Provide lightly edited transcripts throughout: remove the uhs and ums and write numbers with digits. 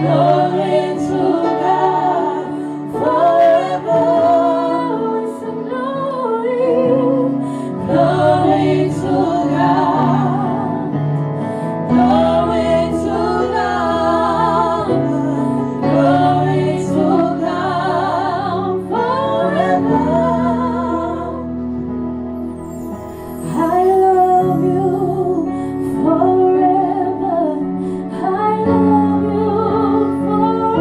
forever. I love you forever.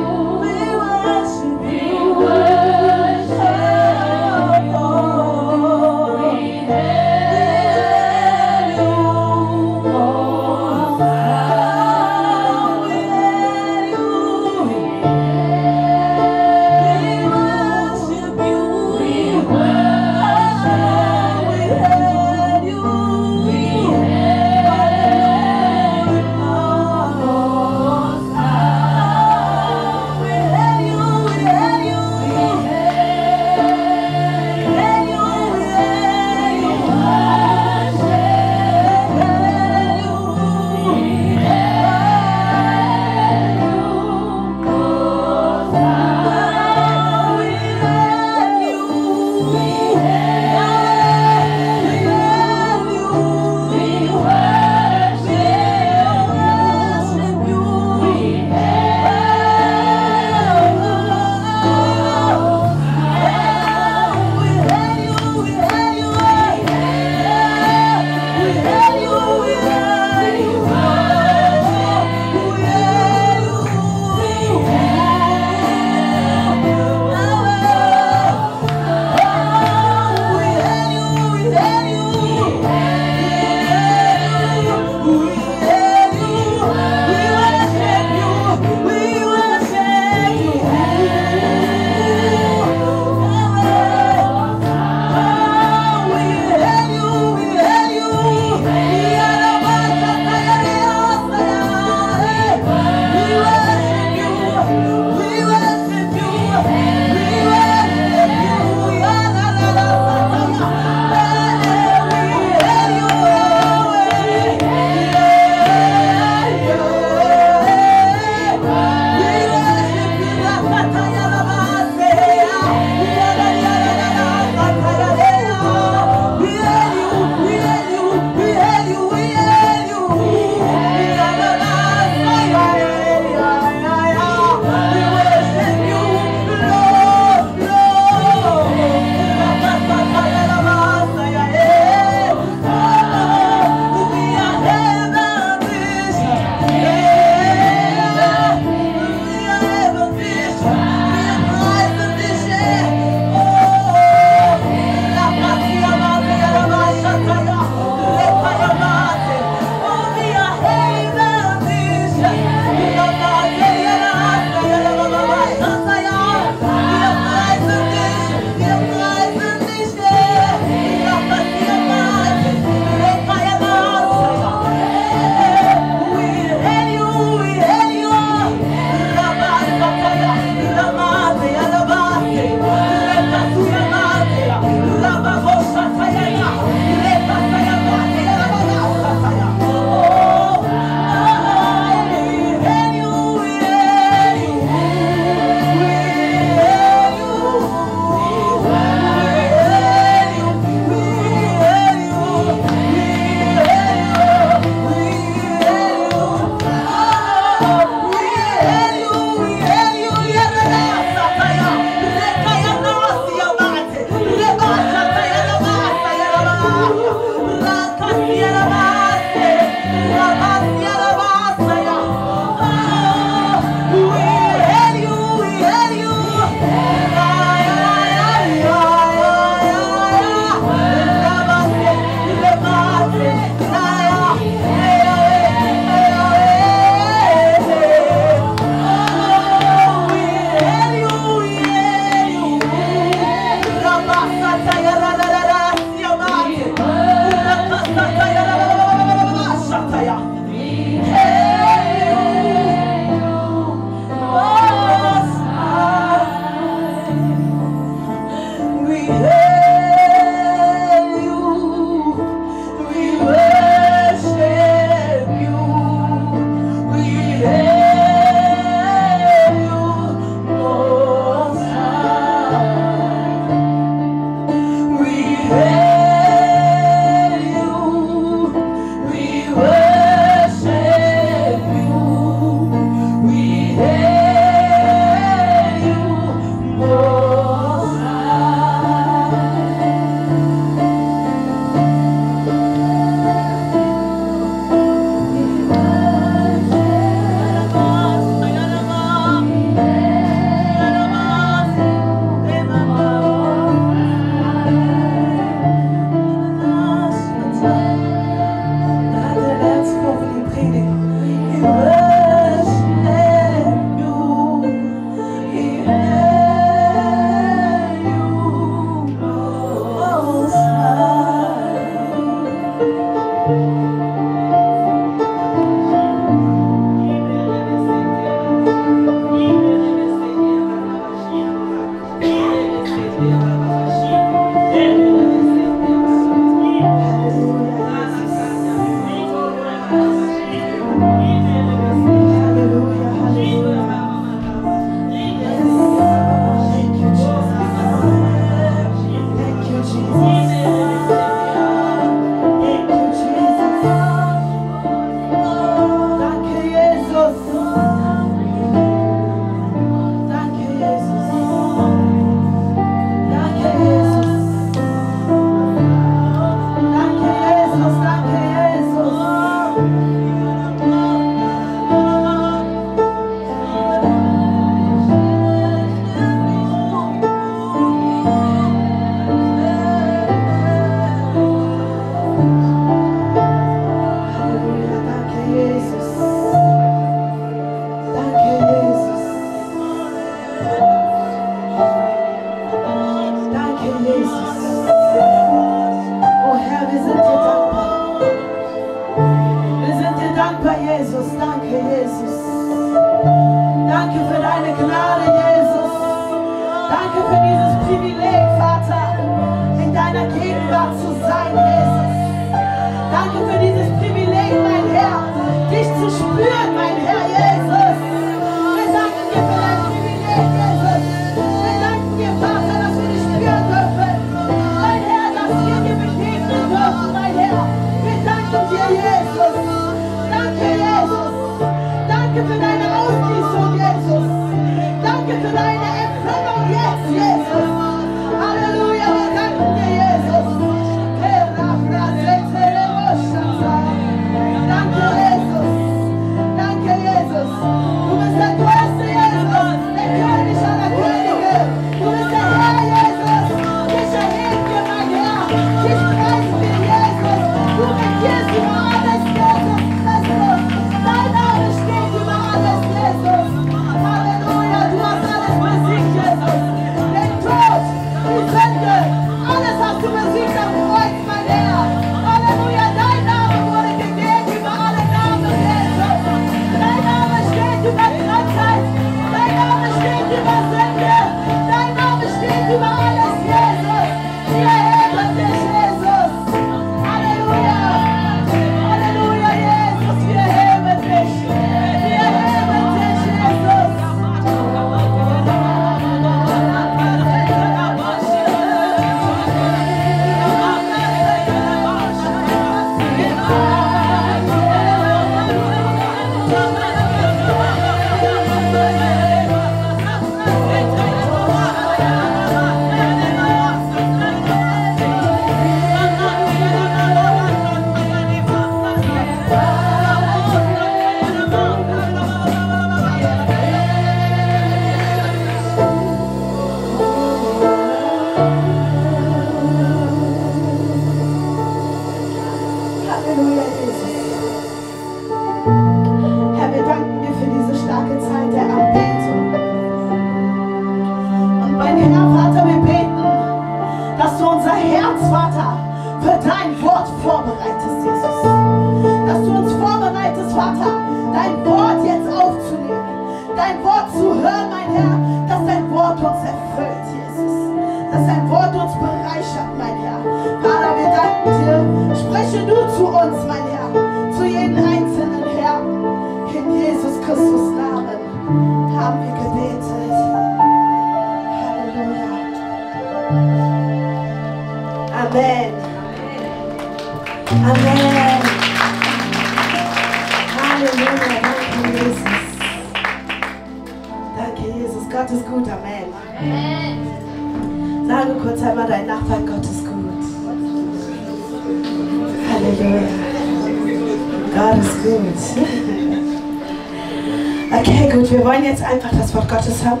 Okay, gut, wir wollen jetzt einfach das Wort Gottes haben.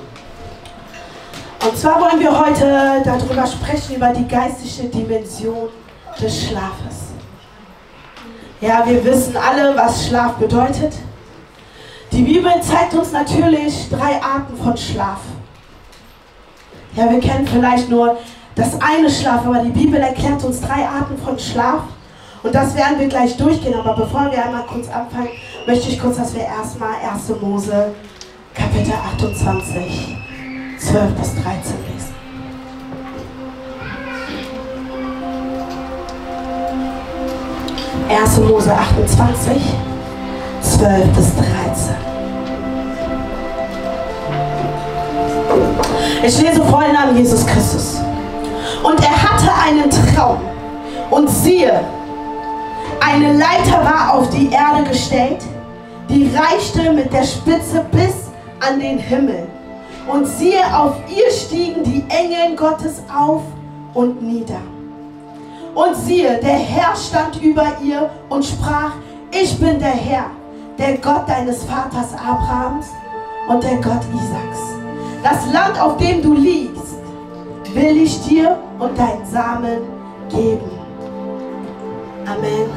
Und zwar wollen wir heute darüber sprechen, über die geistliche Dimension des Schlafes. Ja, wir wissen alle, was Schlaf bedeutet. Die Bibel zeigt uns natürlich 3 Arten von Schlaf. Ja, wir kennen vielleicht nur das eine Schlaf, aber die Bibel erklärt uns 3 Arten von Schlaf. Und das werden wir gleich durchgehen. Aber bevor wir einmal kurz anfangen, möchte ich kurz, dass wir erstmal 1. Mose, Kapitel 28, 12 bis 13 lesen. 1. Mose 28, 12 bis 13. Ich lese vor den Namen Jesus Christus. Und er hatte einen Traum. Und siehe, eine Leiter war auf die Erde gestellt, die reichte mit der Spitze bis an den Himmel. Und siehe, auf ihr stiegen die Engel Gottes auf und nieder. Und siehe, der Herr stand über ihr und sprach: Ich bin der Herr, der Gott deines Vaters Abrahams und der Gott Isaaks. Das Land, auf dem du liegst, will ich dir und deinen Samen geben. Amen.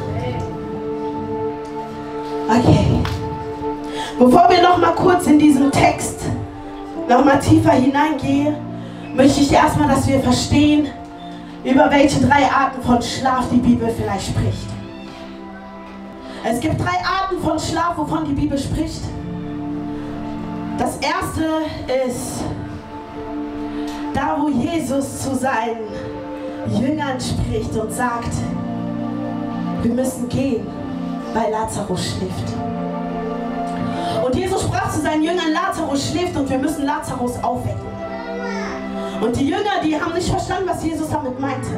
Okay. Bevor wir noch mal kurz in diesen Text noch mal tiefer hineingehen, möchte ich erstmal, dass wir verstehen, über welche 3 Arten von Schlaf die Bibel vielleicht spricht. Es gibt 3 Arten von Schlaf, wovon die Bibel spricht. Das erste ist da, wo Jesus zu seinen Jüngern spricht und sagt: Wir müssen gehen, weil Lazarus schläft. Und Jesus sprach zu seinen Jüngern: Lazarus schläft und wir müssen Lazarus aufwecken. Und die Jünger, die haben nicht verstanden, was Jesus damit meinte.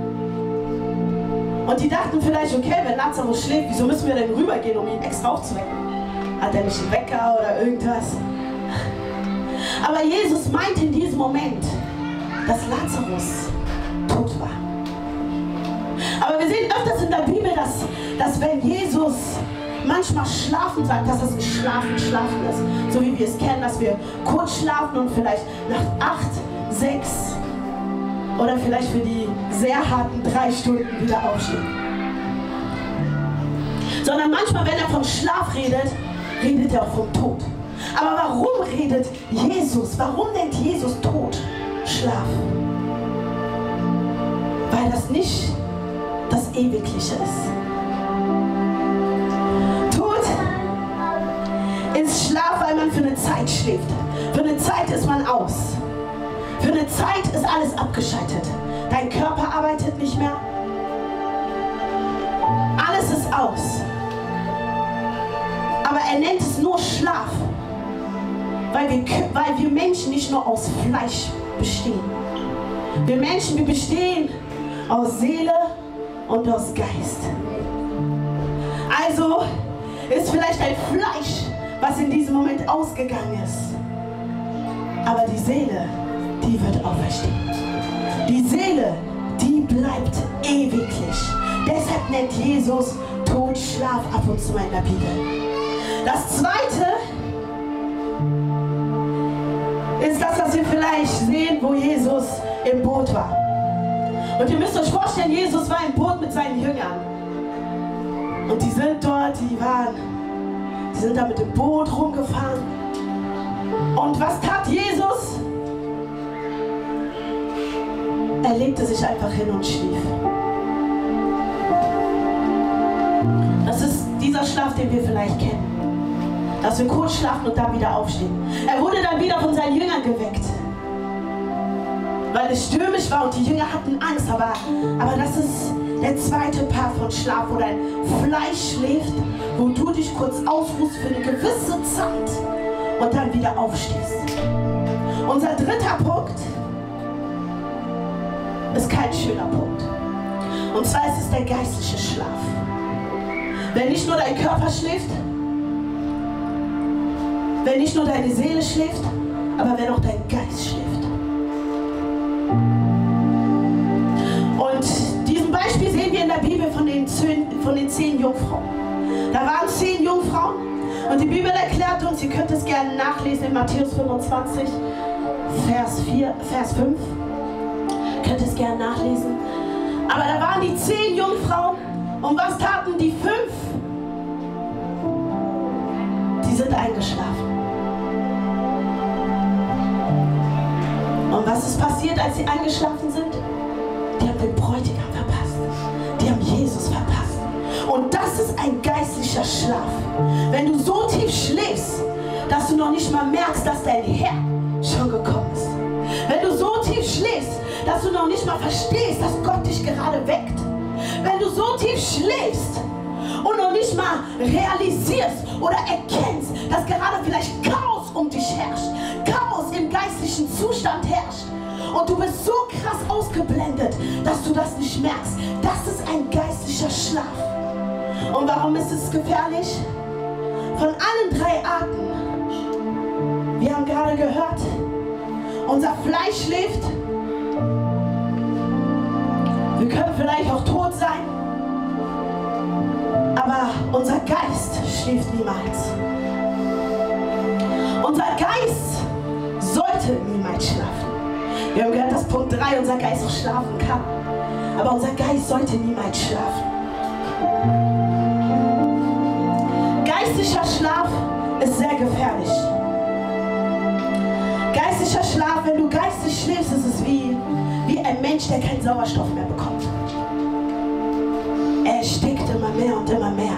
Und die dachten vielleicht: Okay, wenn Lazarus schläft, wieso müssen wir denn rübergehen, um ihn extra aufzuwecken? Hat er nicht einen Wecker oder irgendwas? Aber Jesus meinte in diesem Moment, dass Lazarus tot war. Aber wir sehen öfters in der Bibel, dass wenn Jesus manchmal schlafen sagt, dass es nicht schlafen ist. So wie wir es kennen, dass wir kurz schlafen und vielleicht nach 8, 6 oder vielleicht für die sehr harten 3 Stunden wieder aufstehen. Sondern manchmal, wenn er von Schlaf redet, redet er auch vom Tod. Aber warum redet Jesus? Warum nennt Jesus Tod Schlaf? Weil das nicht das Ewigliche ist. Tod ist Schlaf, weil man für eine Zeit schläft. Für eine Zeit ist man aus. Für eine Zeit ist alles abgeschaltet. Dein Körper arbeitet nicht mehr. Alles ist aus. Aber er nennt es nur Schlaf, weil wir Menschen nicht nur aus Fleisch bestehen. Wir Menschen, wir bestehen aus Seele und aus Geist. Also ist vielleicht ein Fleisch, was in diesem Moment ausgegangen ist. Aber die Seele, die wird auferstehen. Die Seele, die bleibt ewiglich. Deshalb nennt Jesus Tod Schlaf ab und zu in der Bibel. Das zweite ist das, was wir vielleicht sehen, wo Jesus im Boot war. Und ihr müsst euch vorstellen, Jesus war im Boot mit seinen Jüngern. Und die sind dort, die sind da mit dem Boot rumgefahren. Und was tat Jesus? Er legte sich einfach hin und schlief. Das ist dieser Schlaf, den wir vielleicht kennen. Dass wir kurz schlafen und dann wieder aufstehen. Er wurde dann wieder von seinen Jüngern geweckt. Weil es stürmisch war und die Jünger hatten Angst. Aber das ist der zweite Part von Schlaf, wo dein Fleisch schläft, wo du dich kurz ausruhst für eine gewisse Zeit und dann wieder aufstehst. Unser dritter Punkt ist kein schöner Punkt. Und zwar ist es der geistliche Schlaf. Wenn nicht nur dein Körper schläft, wenn nicht nur deine Seele schläft, aber wenn auch dein Geist schläft. Und diesen Beispiel sehen wir in der Bibel von den 10 Jungfrauen. Da waren 10 Jungfrauen und die Bibel erklärt uns, ihr könnt es gerne nachlesen in Matthäus 25, Vers 5. Ihr könnt es gerne nachlesen. Aber da waren die 10 Jungfrauen und was taten die 5? Die sind eingeschlafen. Und was ist passiert, als sie eingeschlafen sind? Die haben den Bräutigam verpasst. Die haben Jesus verpasst. geistlicher Schlaf. Wenn du so tief schläfst, dass du noch nicht mal merkst, dass dein Herr schon gekommen ist. Wenn du so tief schläfst, dass du noch nicht mal verstehst, dass Gott dich gerade weckt. Wenn du so tief schläfst und noch nicht mal realisierst oder erkennst, dass gerade vielleicht Chaos um dich herrscht, Chaos im geistlichen Zustand herrscht und du bist so krass ausgeblendet, dass du das nicht merkst. Das ist ein geistlicher Schlaf. Und warum ist es gefährlich? Von allen 3 Arten, wir haben gerade gehört, unser Fleisch schläft, wir können vielleicht auch tot sein, aber unser Geist schläft niemals. Unser Geist sollte niemals schlafen. Wir haben gehört, dass Punkt 3 unser Geist auch schlafen kann, aber unser Geist sollte niemals schlafen. Geistlicher Schlaf ist sehr gefährlich. Geistlicher Schlaf, wenn du geistig schläfst, ist es wie ein Mensch, der keinen Sauerstoff mehr bekommt. Er erstickt immer mehr und immer mehr.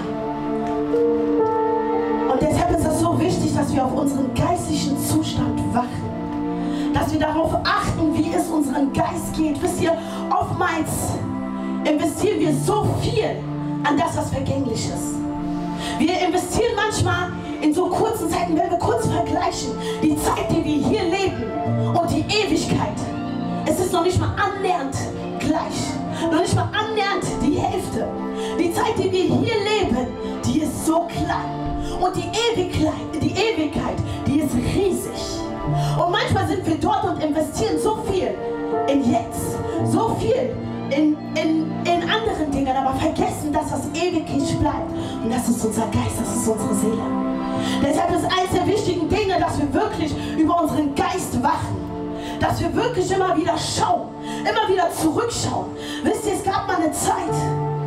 Und deshalb ist es so wichtig, dass wir auf unseren geistlichen Zustand wachen. Dass wir darauf achten, wie es unserem Geist geht. Wisst ihr, oftmals investieren wir so viel an das, was vergänglich ist. Wir investieren manchmal in so kurzen Zeiten, wenn wir kurz vergleichen, die Zeit, die wir hier leben und die Ewigkeit. Es ist noch nicht mal annähernd gleich. Noch nicht mal annähernd die Hälfte. Die Zeit, die wir hier leben, die ist so klein. Und die Ewigkeit, die ist riesig. Und manchmal sind wir dort und investieren so viel in jetzt. So viel in anderen Dingen, aber vergessen das, was ewig bleibt. Und das ist unser Geist, das ist unsere Seele. Deshalb ist eines der wichtigen Dinge, dass wir wirklich über unseren Geist wachen. Dass wir wirklich immer wieder schauen, immer wieder zurückschauen. Wisst ihr, es gab mal eine Zeit,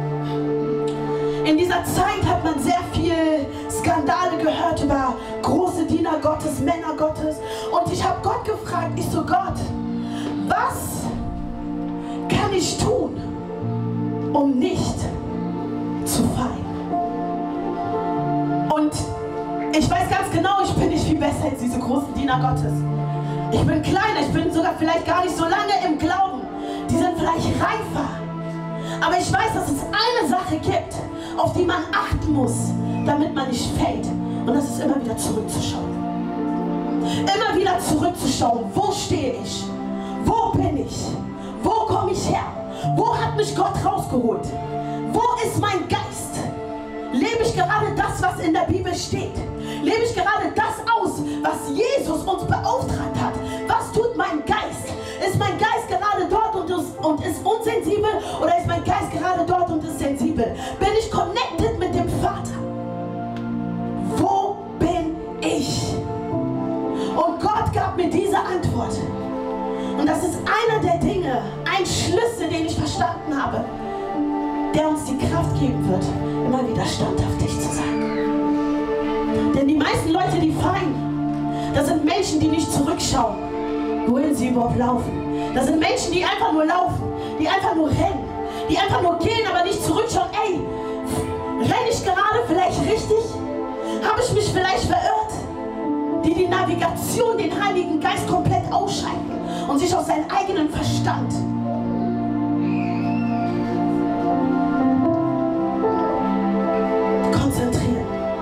in dieser Zeit hat man sehr viel Skandale gehört über große Diener Gottes, Männer Gottes. Und ich habe Gott gefragt, ich so, Gott, was kann ich tun, um nicht zu fallen? Und ich weiß ganz genau, ich bin nicht viel besser als diese großen Diener Gottes. Ich bin kleiner, ich bin sogar vielleicht gar nicht so lange im Glauben. Die sind vielleicht reifer. Aber ich weiß, dass es eine Sache gibt, auf die man achten muss, damit man nicht fällt. Und das ist immer wieder zurückzuschauen. Immer wieder zurückzuschauen. Wo stehe ich? Wo bin ich? Wo komme ich her? Wo hat mich Gott rausgeholt? Wo ist mein Geist? Lebe ich gerade das, was in der Bibel steht? Lebe ich gerade das aus, was Jesus uns beauftragt hat? Was tut mein Geist? Ist mein Geist gerade dort und ist unsensibel? Oder ist mein Geist gerade dort und ist sensibel? Bin ich connected mit dem Vater? Wo bin ich? Und Gott gab mir diese Antwort. Und das ist einer der Dinge, ein Schlüssel, den ich verstanden habe, der uns die Kraft geben wird, immer wieder standhaftig zu sein. Denn die meisten Leute, die fallen, das sind Menschen, die nicht zurückschauen, wohin sie überhaupt laufen. Das sind Menschen, die einfach nur laufen, die einfach nur rennen, die einfach nur gehen, aber nicht zurückschauen. Ey, renne ich gerade vielleicht richtig? Habe ich mich vielleicht verirrt? Die Navigation, den Heiligen Geist komplett ausschalten und sich auf seinen eigenen Verstand konzentrieren.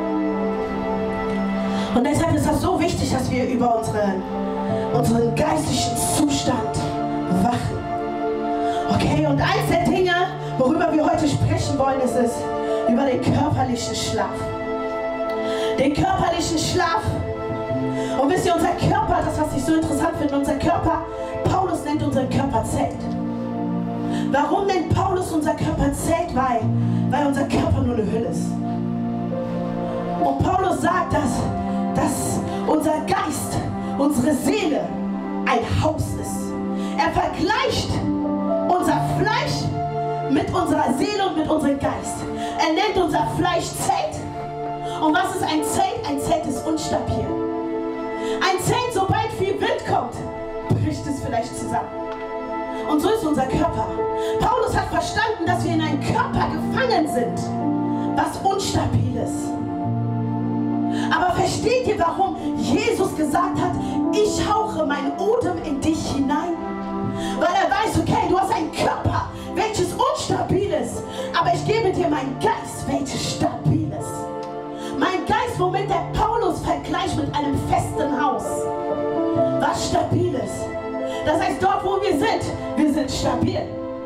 Und deshalb ist das so wichtig, dass wir über unseren geistlichen Zustand wachen. Okay, und eins der Dinge, worüber wir heute sprechen wollen, ist es über den körperlichen Schlaf. Den körperlichen Schlaf. Und wisst ihr, unser Körper, das was ich so interessant finde, unser Körper, Paulus nennt unseren Körper Zelt. Warum nennt Paulus unser Körper Zelt? Weil unser Körper nur eine Hülle ist. Und Paulus sagt, dass unser Geist, unsere Seele ein Haus ist. Er vergleicht unser Fleisch mit unserer Seele und mit unserem Geist. Er nennt unser Fleisch Zelt. Und was ist ein Zelt? Ein Zelt ist unstabil. Ein Zelt, sobald viel Wind kommt, bricht es vielleicht zusammen. Und so ist unser Körper. Paulus hat verstanden, dass wir in einem Körper gefangen sind. was unstabil ist. Aber versteht ihr, warum Jesus gesagt hat, ich hauche meinen Odem in dich hinein? Weil er weiß, okay, du hast einen Körper, welches unstabil ist, aber ich gebe dir meinen Geist, welches stabil ist. Mein Geist, womit der Paulus vergleicht mit einem festen Haus, was stabil ist. Das heißt, dort wo wir sind stabil.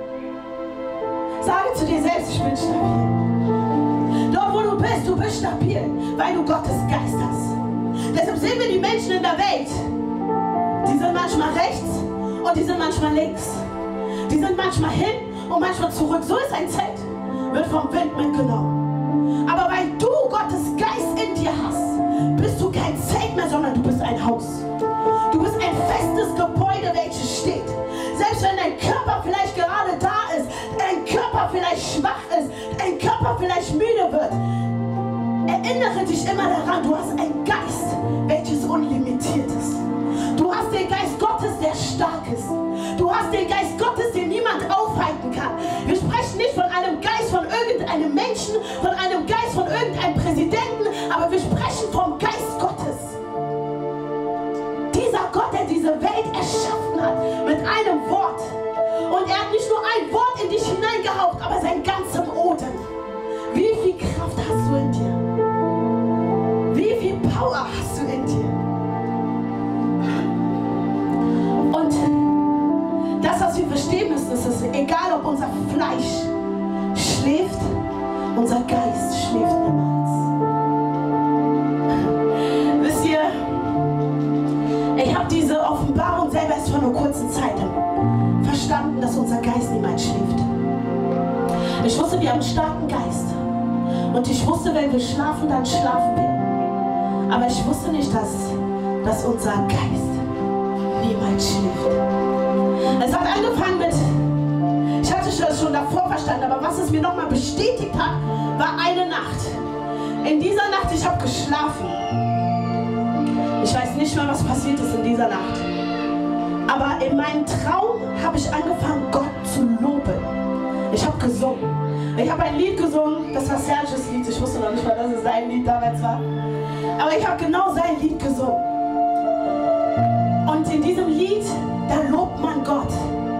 Sage zu dir selbst, ich bin stabil. Dort wo du bist stabil, weil du Gottes Geist hast. Deshalb sehen wir die Menschen in der Welt, die sind manchmal rechts und die sind manchmal links. Die sind manchmal hin und manchmal zurück. So ist ein Zelt, wird vom Wind mitgenommen. Aber weil du Gottes Geist in dir hast, bist du kein Zelt mehr, sondern du bist ein Haus. Du bist ein festes Gebäude, welches steht. Selbst wenn dein Körper vielleicht gerade da ist, dein Körper vielleicht schwach ist, dein Körper vielleicht müde wird, erinnere dich immer daran, du hast einen Geist, welches unlimitiert ist. Du hast den Geist Gottes, der stark ist. Du hast den Geist Gottes, den niemand aufhalten kann. Wir sprechen nicht von einem Geist von irgendeinem Menschen, von einem Geist von irgendeinem Präsidenten, aber wir sprechen vom Geist Gottes. Dieser Gott, der diese Welt erschaffen hat, mit einem Wort. Und er hat nicht nur ein Wort in dich hineingehaucht, aber sein ganzem Odem. Wie viel Kraft hast du in dir? Wie viel Power hast du in dir? Und das, was wir verstehen müssen, ist, dass egal ob unser Fleisch schläft, unser Geist schläft niemals. Wisst ihr, ich habe diese Offenbarung selber erst vor einer kurzen Zeit verstanden, dass unser Geist niemals schläft. Ich wusste, wir haben einen starken Geist. Und ich wusste, wenn wir schlafen, dann schlafen wir. Aber ich wusste nicht, dass unser Geist niemals schläft. Es hat angefangen mit, ich hatte das schon davor verstanden, aber was es mir nochmal bestätigt hat, war eine Nacht. In dieser Nacht, ich habe geschlafen. Ich weiß nicht mehr, was passiert ist in dieser Nacht. Aber in meinem Traum habe ich angefangen, Gott zu loben. Ich habe gesungen. Ich habe ein Lied gesungen, das war Serges Lied. Ich wusste noch nicht mal, dass es sein Lied damals war. Aber ich habe genau sein Lied gesungen. Und in diesem Lied, da lobt man Gott.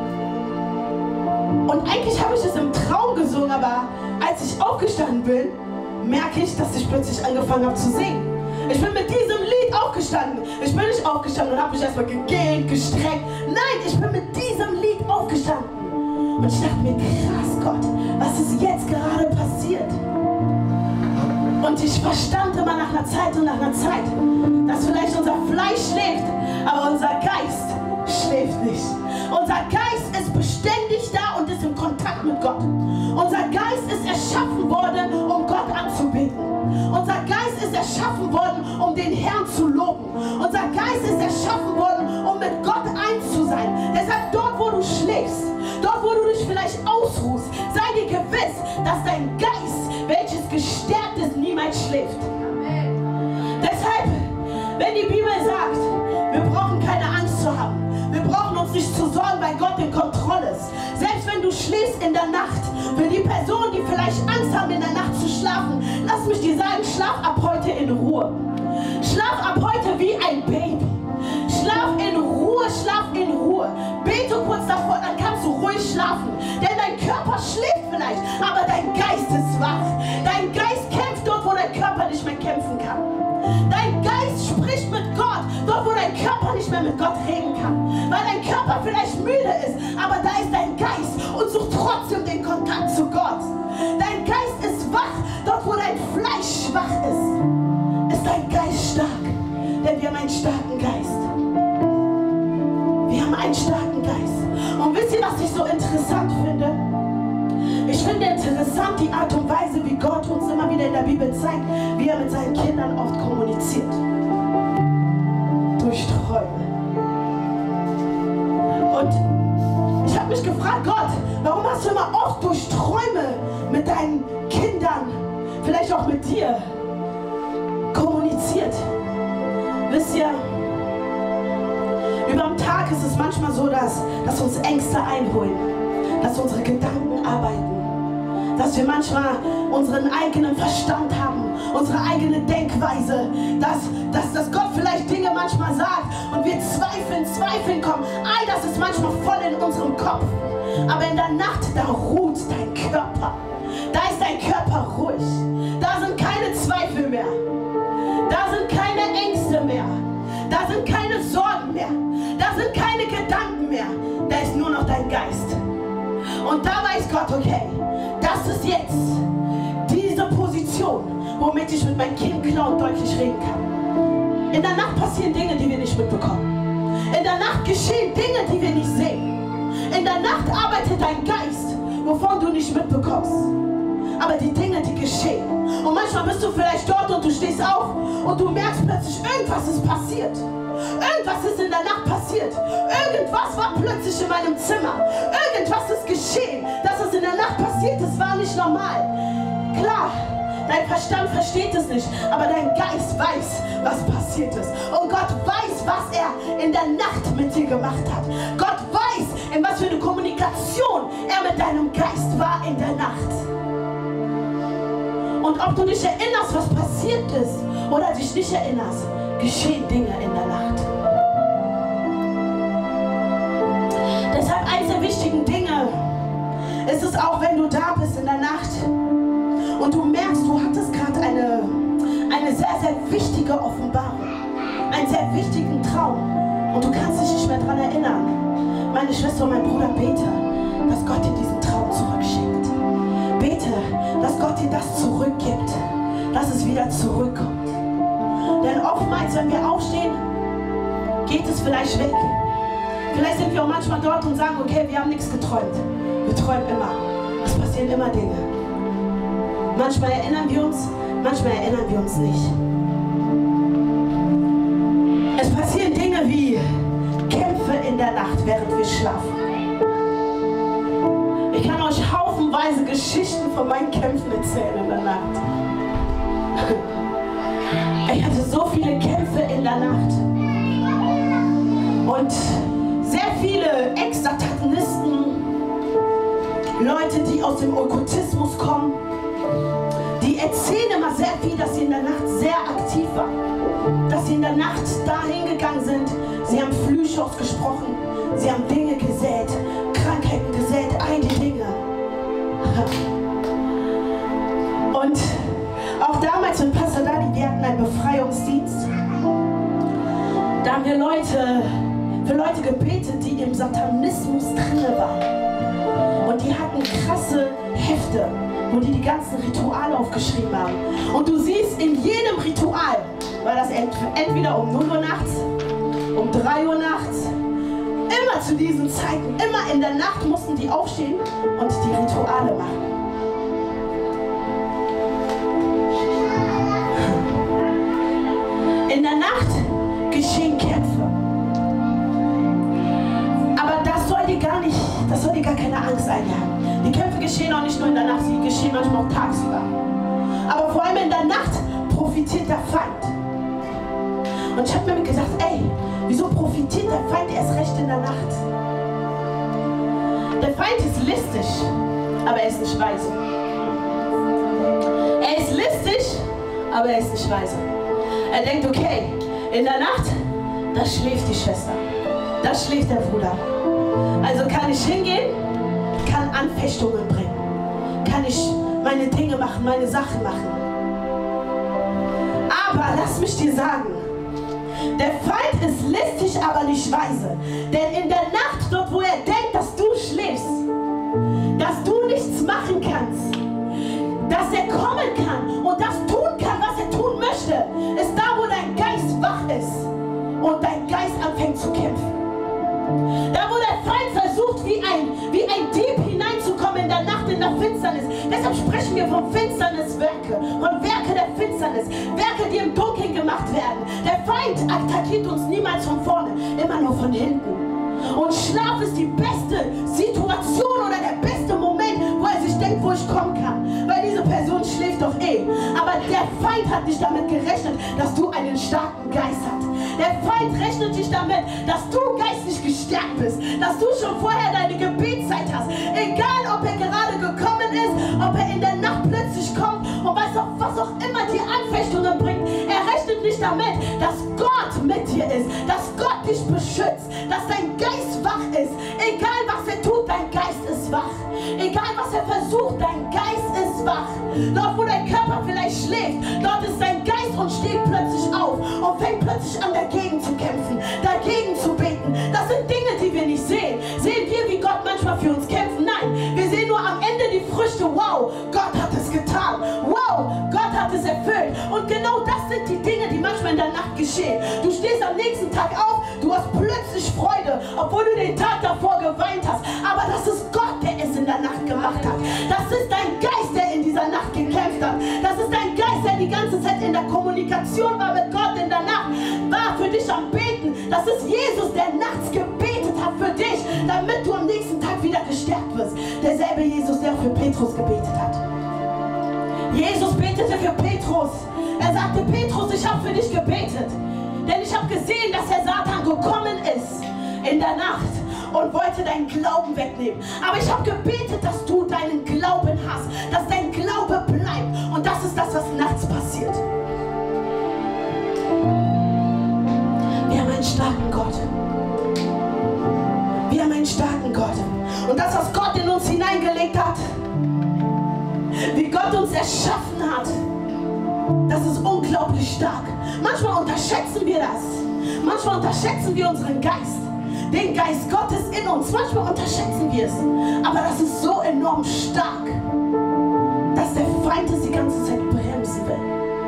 Und eigentlich habe ich es im Traum gesungen, aber als ich aufgestanden bin, merke ich, dass ich plötzlich angefangen habe zu singen. Ich bin mit diesem Lied aufgestanden. Ich bin nicht aufgestanden und habe mich erstmal gegähnt, gestreckt. Nein, ich bin mit diesem Lied aufgestanden. Und ich dachte mir, krass Gott, was ist jetzt gerade passiert? Und ich verstand immer nach einer Zeit und nach einer Zeit, dass vielleicht unser Fleisch schläft, aber unser Geist schläft nicht. Unser Geist ist beständig da und ist in Kontakt mit Gott. Unser Geist ist erschaffen worden, um Gott anzubeten. Unser Geist ist erschaffen worden, um den Herrn zu loben. Unser Geist ist erschaffen worden, um mit Gott eins zu sein. Deshalb dort, wo du schläfst, dort, wo du dich vielleicht ausruhst, sei dir gewiss, dass dein Geist, welches gestärkt ist, niemals schläft. Amen. Deshalb, wenn die Bibel sagt, wir brauchen keine Angst zu haben, wir brauchen uns nicht zu sorgen, weil Gott in Kontrolle ist. Selbst wenn du schläfst in der Nacht, für die Personen, die vielleicht Angst haben, in der Nacht zu schlafen, lass mich dir sagen, schlaf ab heute in Ruhe. Schlaf ab heute wie ein Baby. Schlaf in Ruhe, schlaf in Ruhe. Bete kurz davor, dann kannst du ruhig schlafen. Denn dein Körper schläft vielleicht, aber dein Geist ist wach. Dein Geist kämpft dort, wo dein Körper nicht mehr kämpfen kann. Dein Geist spricht mit Gott, dort wo dein Körper nicht mehr mit Gott reden kann. Weil dein Körper vielleicht müde ist, aber da ist dein Geist und sucht trotzdem den Kontakt zu Gott. Dein Geist ist wach, dort wo dein Fleisch schwach ist dein Geist stark. Denn wir haben einen starken Geist. Wir haben einen starken Geist. Und wisst ihr, was ich so interessant finde? Ich finde interessant die Art und Weise, wie Gott uns immer wieder in der Bibel zeigt, wie er mit seinen Kindern oft kommuniziert. Durch Träume. Und ich habe mich gefragt, Gott, warum hast du immer oft durch Träume mit deinen Kindern, vielleicht auch mit dir, kommuniziert? Wisst ihr, über den Tag ist es manchmal so, dass uns Ängste einholen, dass unsere Gedanken arbeiten, dass wir manchmal unseren eigenen Verstand haben, unsere eigene Denkweise, dass Gott vielleicht Dinge manchmal sagt und wir zweifeln kommen. All das ist manchmal voll in unserem Kopf. Aber in der Nacht, da ruht dein Körper. Da ist dein Körper ruhig. Da sind keine Zweifel mehr. Da sind keine Ängste mehr. Da sind keine Sorgen mehr. Da sind keine Gedanken mehr. Da ist nur noch dein Geist. Und da weiß Gott, okay, das ist jetzt diese Position, womit ich mit meinem Kind klar und deutlich reden kann. In der Nacht passieren Dinge, die wir nicht mitbekommen. In der Nacht geschehen Dinge, die wir nicht sehen. In der Nacht arbeitet dein Geist, wovon du nicht mitbekommst. Aber die Dinge, die geschehen. Und manchmal bist du vielleicht dort und du stehst auf und du merkst plötzlich, irgendwas ist passiert. Irgendwas ist in der Nacht passiert. Irgendwas war plötzlich in meinem Zimmer. Irgendwas ist geschehen. Dass es in der Nacht passiert ist, war nicht normal. Klar, dein Verstand versteht es nicht, aber dein Geist weiß, was passiert ist. Und Gott weiß, was er in der Nacht mit dir gemacht hat. Gott weiß, in was für eine Kommunikation er mit deinem Geist war in der Nacht. Und ob du dich erinnerst, was passiert ist, oder dich nicht erinnerst, geschehen Dinge in der Nacht. Deshalb eines der wichtigen Dinge ist es auch, wenn du da bist in der Nacht und du merkst, du hattest gerade eine sehr, sehr wichtige Offenbarung, einen sehr wichtigen Traum und du kannst dich nicht mehr daran erinnern. Meine Schwester und mein Bruder, bete, dass Gott dir diesen Traum zurückschickt. Bete, dass Gott dir das zurückgibt, dass es wieder zurückkommt. Denn oftmals, wenn wir aufstehen, geht es vielleicht weg. Vielleicht sind wir auch manchmal dort und sagen, okay, wir haben nichts geträumt. Wir träumen immer. Es passieren immer Dinge. Manchmal erinnern wir uns, manchmal erinnern wir uns nicht. Es passieren Dinge wie Kämpfe in der Nacht, während wir schlafen. Ich kann euch haufenweise Geschichten von meinen Kämpfen erzählen in der Nacht. Ich hatte so viele Kämpfe in der Nacht. Und sehr viele Ex-Satanisten, Leute, die aus dem Okkultismus kommen, die erzählen immer sehr viel, dass sie in der Nacht sehr aktiv waren. Dass sie in der Nacht dahin gegangen sind, sie haben Flüche ausgesprochen, sie haben Dinge gesät, Krankheiten gesät, all die Dinge. Und auch damals mit Pastor Dani, wir hatten einen Befreiungsdienst. Da haben wir für Leute gebetet, die im Satanismus drin waren. Und die hatten krasse Hefte, wo die ganzen Rituale aufgeschrieben haben. Und du siehst, in jedem Ritual war das entweder um 0 Uhr nachts, um 3 Uhr nachts, immer zu diesen Zeiten, immer in der Nacht mussten die aufstehen und die Rituale machen. In der Nacht geschehen Kämpfe. Aber das soll dir gar keine Angst einjagen. Die Kämpfe geschehen auch nicht nur in der Nacht, sie geschehen manchmal auch tagsüber. Aber vor allem in der Nacht profitiert der Feind. Und ich habe mir gedacht, ey, wieso profitiert der Feind erst recht in der Nacht? Der Feind ist listig, aber er ist nicht weise. Er ist listig, aber er ist nicht weise. Er denkt, okay, in der Nacht, da schläft die Schwester, da schläft der Bruder. Also kann ich hingehen, kann Anfechtungen bringen, kann ich meine Dinge machen, meine Sachen machen. Aber lass mich dir sagen, der Feind ist listig, aber nicht weise. Denn in der Nacht, dort wo er denkt, dass du schläfst, dass du nichts machen kannst, dass er kommen kann und das tun kann, was er tun möchte, ist da, wo dein Geist wach ist und dein Geist anfängt zu kämpfen. Da, wo der Feind versucht, wie ein Dieb hineinzukommen in der Nacht, in der Finsternis. Deshalb sprechen wir von Finsterniswerke, von Werke der Finsternis, Werke, die im Dunkeln gemacht werden. Der Feind attackiert uns niemals von vorne, immer nur von hinten. Und Schlaf ist die beste Situation oder der beste Moment, wo er sich denkt, wo ich kommen kann. Weil diese Person schläft doch eh. Aber der Feind hat nicht damit gerechnet, dass du einen starken Geist hast. Der Feind rechnet dich damit, dass du geistlich gestärkt bist, dass du schon vorher deine Gebetszeit hast. Egal, ob er gerade gekommen ist, ob er in der Nacht plötzlich kommt und was auch immer die Anfechtungen bringt. Er rechnet nicht damit, dass Gott mit dir ist, dass Gott dich beschützt, dass dein Geist wach ist. Egal, was er tut, dein Geist ist wach. Egal, was er versucht, dein Geist ist wach. Dort, wo dein Körper vielleicht schläft, dort ist dein Geist und steht plötzlich auf und fängt plötzlich an, dagegen zu kämpfen, dagegen zu beten. Das sind Dinge, die wir nicht sehen. Sehen wir, wie Gott manchmal für uns kämpft? Nein, wir sehen nur am Ende die Früchte. Wow, Gott hat es getan. Wow, Gott hat es erfüllt. Und genau das sind die Dinge, die manchmal in der Nacht geschehen. Du stehst am nächsten Tag auf, du hast plötzlich Freude, obwohl du den Tag davor geweint hast. Aber das ist Gott, der es in der Nacht gemacht hat. Das ist dein Geist, der in dieser Nacht gekämpft hat. Das ist dein Geist, der die ganze Zeit in der Kommunikation war mit Gott in der Nacht, war für dich am Beten. Das ist Jesus, der nachts gebetet hat für dich, damit du am nächsten Tag wieder gestärkt wirst. Derselbe Jesus, der auch für Petrus gebetet hat. Jesus betete für Petrus. Er sagte, Petrus, ich habe für dich gebetet. Denn ich habe gesehen, dass der Satan gekommen ist in der Nacht und wollte deinen Glauben wegnehmen. Aber ich habe gebetet, dass du deinen Glauben hast, dass dein Glaube bleibt. Und das ist das, was nachts passiert. Wir haben einen starken Gott. Wir haben einen starken Gott. Und das, was Gott in uns hineingelegt hat, wie Gott uns erschaffen hat, das ist unglaublich stark. Manchmal unterschätzen wir das. Manchmal unterschätzen wir unseren Geist. Den Geist Gottes in uns. Manchmal unterschätzen wir es. Aber das ist so enorm stark, dass der Feind es die ganze Zeit bremsen will.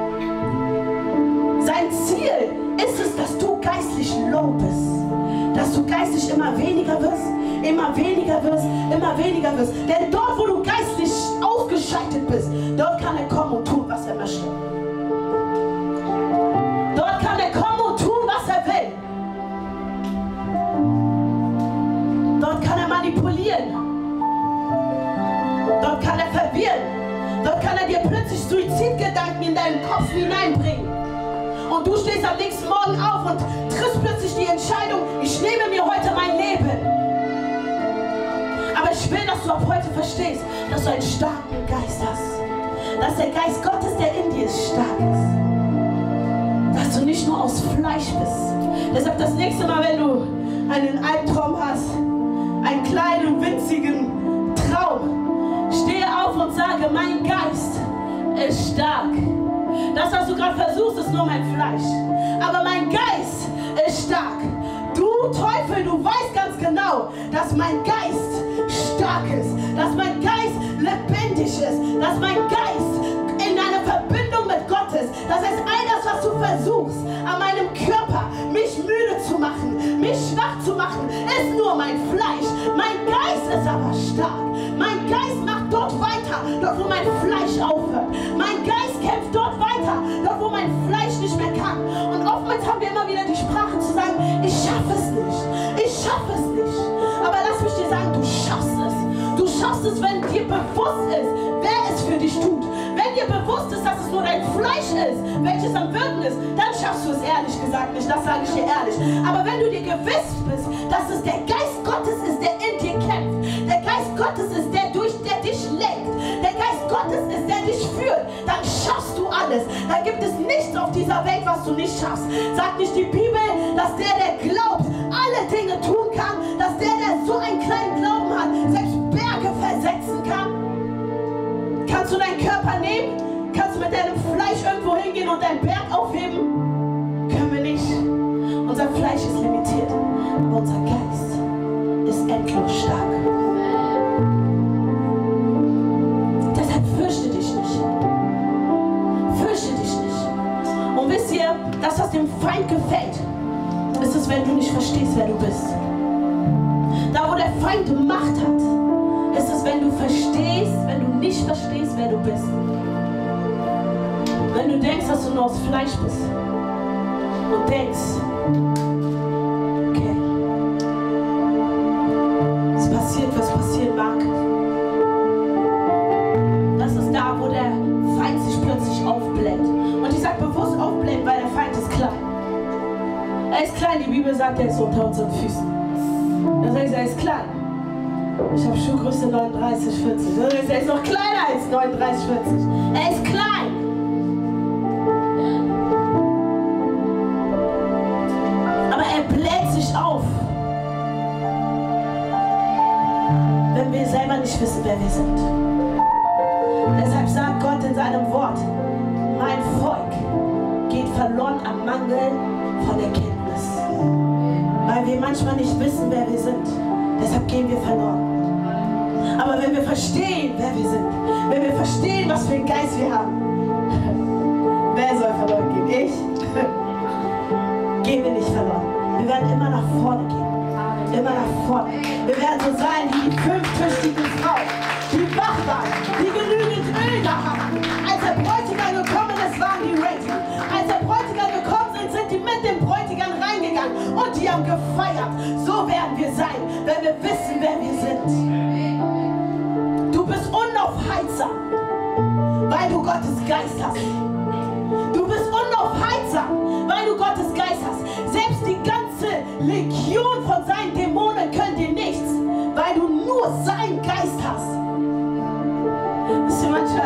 Sein Ziel ist es, dass du geistlich low bist. Dass du geistlich immer weniger wirst, immer weniger wirst, immer weniger wirst. Denn dort, wo du geistlich ausgeschaltet bist, dort kann er kommen und tun, was er möchte. Dort kann er kommen und tun, was er will. Dort kann er manipulieren. Dort kann er verwirren. Dort kann er dir plötzlich Suizidgedanken in deinen Kopf hineinbringen. Und du stehst am nächsten Morgen auf und triffst plötzlich die Entscheidung, ich nehme mir heute mein Leben. Aber ich will, dass du ab heute verstehst, dass du einen starken Geist hast. Dass der Geist Gottes, der in dir ist, stark ist. Dass du nicht nur aus Fleisch bist. Deshalb das nächste Mal, wenn du einen Albtraum hast, einen kleinen, winzigen Traum, stehe auf und sage, mein Geist ist stark. Das, was du gerade versuchst, ist nur mein Fleisch. Aber mein Geist ist stark. Du Teufel, du weißt ganz genau, dass mein Geist stark ist. Dass mein Geist lebendig ist. Dass mein Geist in einer Verbindung mit Gott ist. Das heißt, all das, was du versuchst, an meinem Körper mich müde zu machen, mich schwach zu machen, ist nur mein Fleisch. Mein Geist ist aber stark. Mein Geist macht dort weiter, dort wo mein Fleisch aufhört. Mein Geist kämpft dort weiter, dort wo mein Fleisch nicht mehr kann. Und oftmals haben wir immer wieder die Sprache zu sagen, ich schaffe es nicht, ich schaffe es nicht. Aber lass mich dir sagen, du schaffst es. Du schaffst es, wenn dir bewusst ist, wer es für dich tut. Wenn dir bewusst ist, dass es nur dein Fleisch ist, welches am Wirken ist, dann schaffst du es ehrlich gesagt nicht, das sage ich dir ehrlich. Aber wenn du dir gewiss bist, dass es der Geist Gottes ist, der in dir kämpft, der Geist Gottes ist, der dich lenkt, der Geist Gottes ist, der dich führt, dann schaffst du alles. Da gibt es nichts auf dieser Welt, was du nicht schaffst. Sagt nicht die Bibel, dass der glaubt, alle Dinge tun kann, dass der so einen kleinen Glauben hat, selbst Berge versetzen kann? Kannst du deinen Körper nehmen? Kannst du mit deinem Fleisch irgendwo hingehen und deinen Berg aufheben? Können wir nicht. Unser Fleisch ist limitiert, aber unser Geist ist endlos stark. Deshalb fürchte dich nicht. Fürchte dich nicht. Und wisst ihr, das, was dem Feind gefällt, ist es, wenn du nicht verstehst, wer du bist. Da, wo der Feind Macht hat, ist es, wenn du verstehst, wenn du nicht verstehst, wer du bist. Wenn du denkst, dass du nur aus Fleisch bist und denkst, okay, es passiert, was passieren mag. Das ist da, wo der Feind bewusst aufblenden, weil der Feind ist klein. Er ist klein, die Bibel sagt, er ist unter unseren Füßen. Das heißt, er ist klein. Ich habe Schuhgröße 39, 40. Das heißt, er ist noch kleiner als 39, 40. Er ist klein. Aber er bläht sich auf, wenn wir selber nicht wissen, wer wir sind. Deshalb sagt Gott in seinem Wort, mein Volk geht verloren am Mangel von Erkenntnis. Weil wir manchmal nicht wissen, wer wir sind. Deshalb gehen wir verloren. Aber wenn wir verstehen, wer wir sind, wenn wir verstehen, was für einen Geist wir haben, wer soll verloren gehen? Ich? Gehen wir nicht verloren. Wir werden immer nach vorne gehen. Immer nach vorne. Wir werden so sein wie die 5 tüchtigen Frauen, die wach waren, die genügend Öl da hatten. Als der Bräutigam gekommen ist, waren die ready. Als der Bräutigam gekommen ist, sind die mit dem Bräutigam reingegangen und die haben gefeiert. So werden wir sein, wenn wir wissen, wer wir sind. Du bist unaufhaltsam, weil du Gottes Geist hast. Du bist unaufhaltsam, weil du Gottes Geist hast. Selbst die ganze Legion von seinen Dämonen können dir nichts, weil du nur seinen Geist hast. Wisst ihr,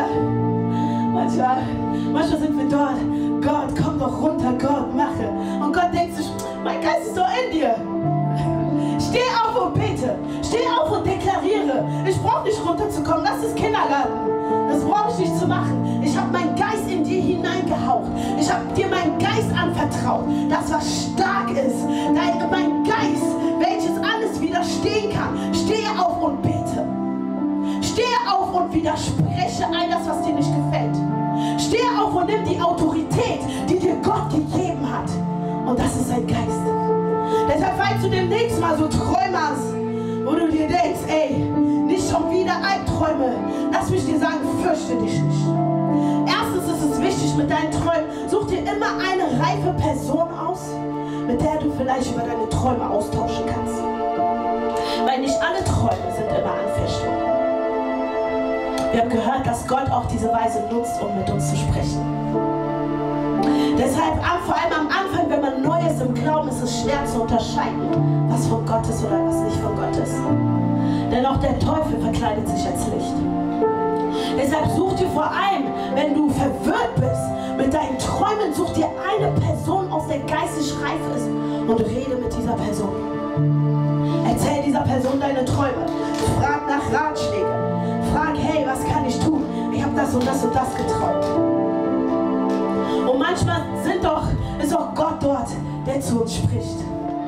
manchmal sind wir dort. Gott, komm doch runter, Gott, mache. Und Gott denkt sich, mein Geist ist doch in dir. Steh auf und bete. Steh auf und deklariere. Ich brauche nicht runterzukommen. Das ist Kindergarten. Das brauche ich nicht zu machen. Ich habe meinen Geist in dir hineingehaucht. Ich habe dir meinen Geist anvertraut. Das, was stark ist. Mein Geist, welches alles widerstehen kann. Stehe auf und bete. Stehe auf und widerspreche all das, was dir nicht gefällt. Stehe auf und nimm die Autorität, die dir Gott gegeben hat. Und das ist sein Geist. Deshalb, falls du demnächst mal so Träume hast, wo du dir denkst, ey, nicht schon wieder Albträume, lass mich dir sagen, fürchte dich nicht. Erstens ist es wichtig mit deinen Träumen, such dir immer eine reife Person aus, mit der du vielleicht über deine Träume austauschen kannst. Weil nicht alle Träume sind immer Anfechtungen. Wir haben gehört, dass Gott auch diese Weise nutzt, um mit uns zu sprechen. Deshalb, vor allem am Anfang, wenn man neu ist im Glauben, ist es schwer zu unterscheiden, was von Gott ist oder was nicht von Gott ist. Denn auch der Teufel verkleidet sich als Licht. Deshalb such dir vor allem, wenn du verwirrt bist mit deinen Träumen, such dir eine Person aus, der geistig reif ist und rede mit dieser Person. Erzähl dieser Person deine Träume. Frag nach Ratschlägen. Frag, hey, was kann ich tun? Ich habe das und das und das geträumt. Und manchmal ist auch Gott dort, der zu uns spricht.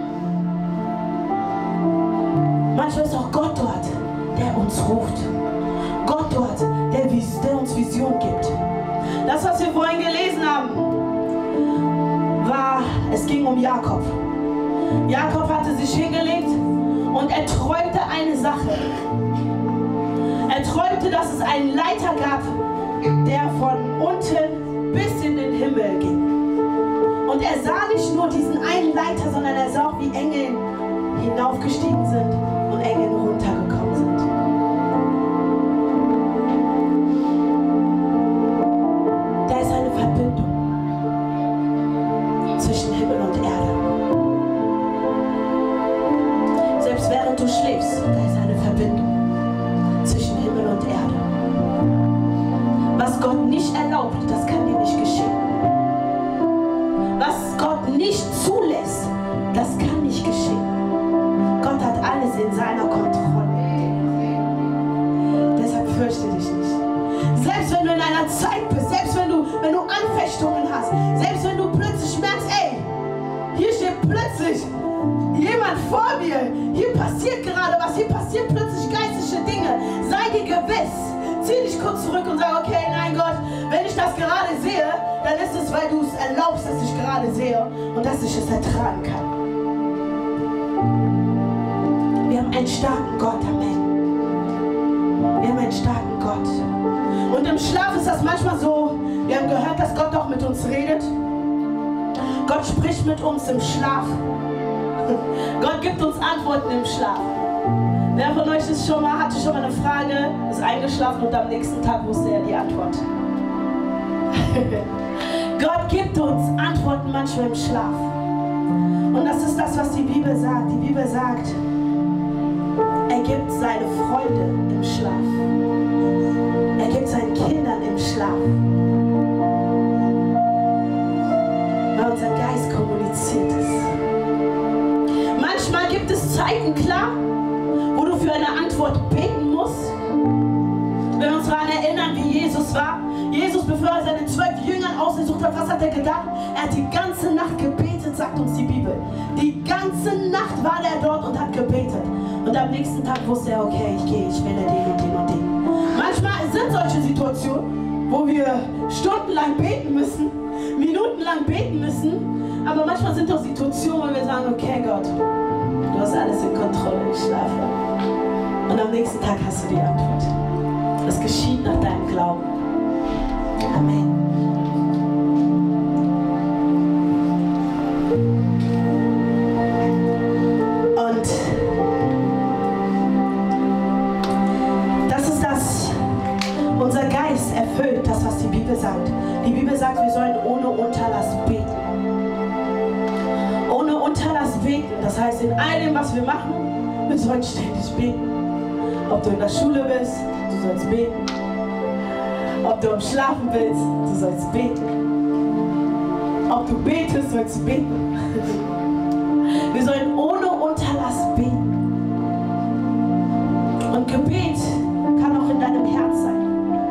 Manchmal ist auch Gott dort, der uns ruft. Gott dort, der uns Vision gibt. Das, was wir vorhin gelesen haben, es ging um Jakob. Jakob hatte sich hingelegt und er träumte eine Sache. Er träumte, dass es einen Leiter gab, der von unten bis in den Himmel ging. Und er sah nicht nur diesen einen Leiter, sondern er sah auch, wie Engel hinaufgestiegen sind und Engel runtergekommen sind. Da ist eine Verbindung zwischen Himmel und Erde. Selbst während du schläfst, da ist eine Verbindung zwischen Himmel und Erde. Was Gott nicht erlaubt, das kann dir nicht geschehen. Was Gott nicht zulässt, das kann nicht geschehen. Gott hat alles in seiner Kontrolle. Deshalb fürchte dich nicht. Selbst wenn du in einer Zeit bist, selbst wenn du Anfechtungen hast, selbst wenn du plötzlich merkst, ey, hier steht plötzlich jemand vor mir, hier passiert gerade was, hier passieren plötzlich geistliche Dinge, sei dir gewiss, zieh dich kurz zurück und sag, okay, nein Gott, wenn ich das gerade sehe, dann ist es, weil du es erlaubst, dass ich gerade sehe und dass ich es ertragen kann. Wir haben einen starken Gott, Amen. Wir haben einen starken Gott. Und im Schlaf ist das manchmal so, wir haben gehört, dass Gott auch mit uns redet. Gott spricht mit uns im Schlaf. Gott gibt uns Antworten im Schlaf. Wer von euch hatte schon mal eine Frage, ist eingeschlafen und am nächsten Tag wusste er die Antwort. Gott gibt uns Antworten manchmal im Schlaf. Und das ist das, was die Bibel sagt. Die Bibel sagt, er gibt seine Freunde im Schlaf. Er gibt seinen Kindern im Schlaf. Weil unser Geist kommuniziert ist. Manchmal gibt es Zeiten, klar, wo du für eine Antwort beten musst. Wenn wir uns daran erinnern, wie Jesus war. Jesus, bevor er seine 12 Jüngern ausgesucht hat, was hat er gedacht? Er hat die ganze Nacht gebetet, sagt uns die Bibel. Die ganze Nacht war er dort und hat gebetet. Und am nächsten Tag wusste er, okay, ich gehe, ich wähle den und den und den. Manchmal sind solche Situationen, wo wir stundenlang beten müssen, minutenlang beten müssen. Aber manchmal sind auch Situationen, wo wir sagen, okay Gott, du hast alles in Kontrolle, ich schlafe. Und am nächsten Tag hast du die Antwort. Es geschieht nach deinem Glauben. Amen. Und das ist das, unser Geist erfüllt das, was die Bibel sagt. Die Bibel sagt, wir sollen ohne Unterlass beten. Ohne Unterlass beten, das heißt in allem, was wir machen, wir sollen ständig beten. Ob du in der Schule bist, du sollst beten. Ob du am Schlafen willst, du sollst beten. Ob du betest, sollst du beten. Wir sollen ohne Unterlass beten. Und Gebet kann auch in deinem Herz sein.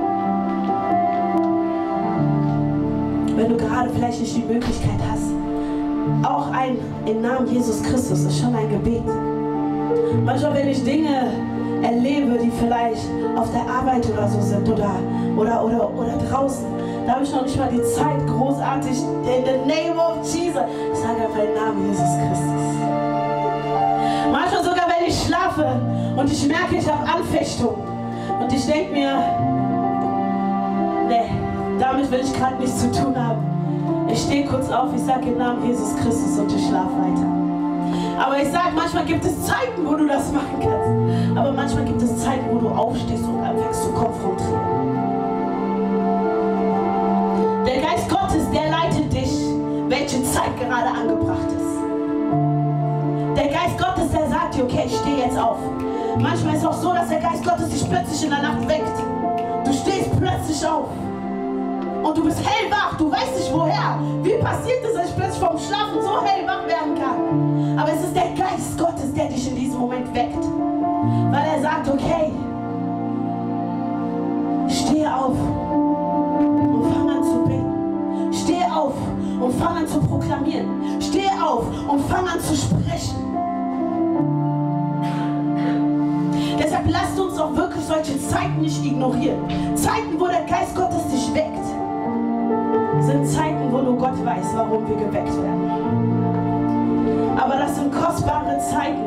Wenn du gerade vielleicht nicht die Möglichkeit hast, auch ein im Namen Jesus Christus ist schon ein Gebet. Manchmal, wenn ich Dinge erlebe, die vielleicht auf der Arbeit oder so sind oder draußen, da habe ich noch nicht mal die Zeit, großartig in the name of Jesus. Ich sage einfach den Namen Jesus Christus. Manchmal sogar, wenn ich schlafe und ich merke, ich habe Anfechtung und ich denke mir, nee, damit will ich gerade nichts zu tun haben. Ich stehe kurz auf, ich sage den Namen Jesus Christus und ich schlafe weiter. Aber ich sage, manchmal gibt es Zeiten, wo du das machen kannst. Aber manchmal gibt es Zeiten, wo du aufstehst und anfängst zu konfrontieren. Der Geist Gottes, der leitet dich, welche Zeit gerade angebracht ist. Der Geist Gottes, der sagt dir, okay, ich stehe jetzt auf. Manchmal ist es auch so, dass der Geist Gottes dich plötzlich in der Nacht weckt. Du stehst plötzlich auf. Und du bist hellwach, du weißt nicht woher. Wie passiert es, dass ich plötzlich vom Schlafen so hellwach werden kann? Aber es ist der Geist Gottes, der dich in diesem Moment weckt. Weil er sagt, okay, steh auf und fang an zu beten. Steh auf und fang an zu proklamieren. Steh auf und fang an zu sprechen. Deshalb lasst uns auch wirklich solche Zeiten nicht ignorieren. Zeiten, wo der Geist Gottes dich weckt, sind Zeiten, wo nur Gott weiß, warum wir geweckt werden. Aber das sind kostbare Zeiten,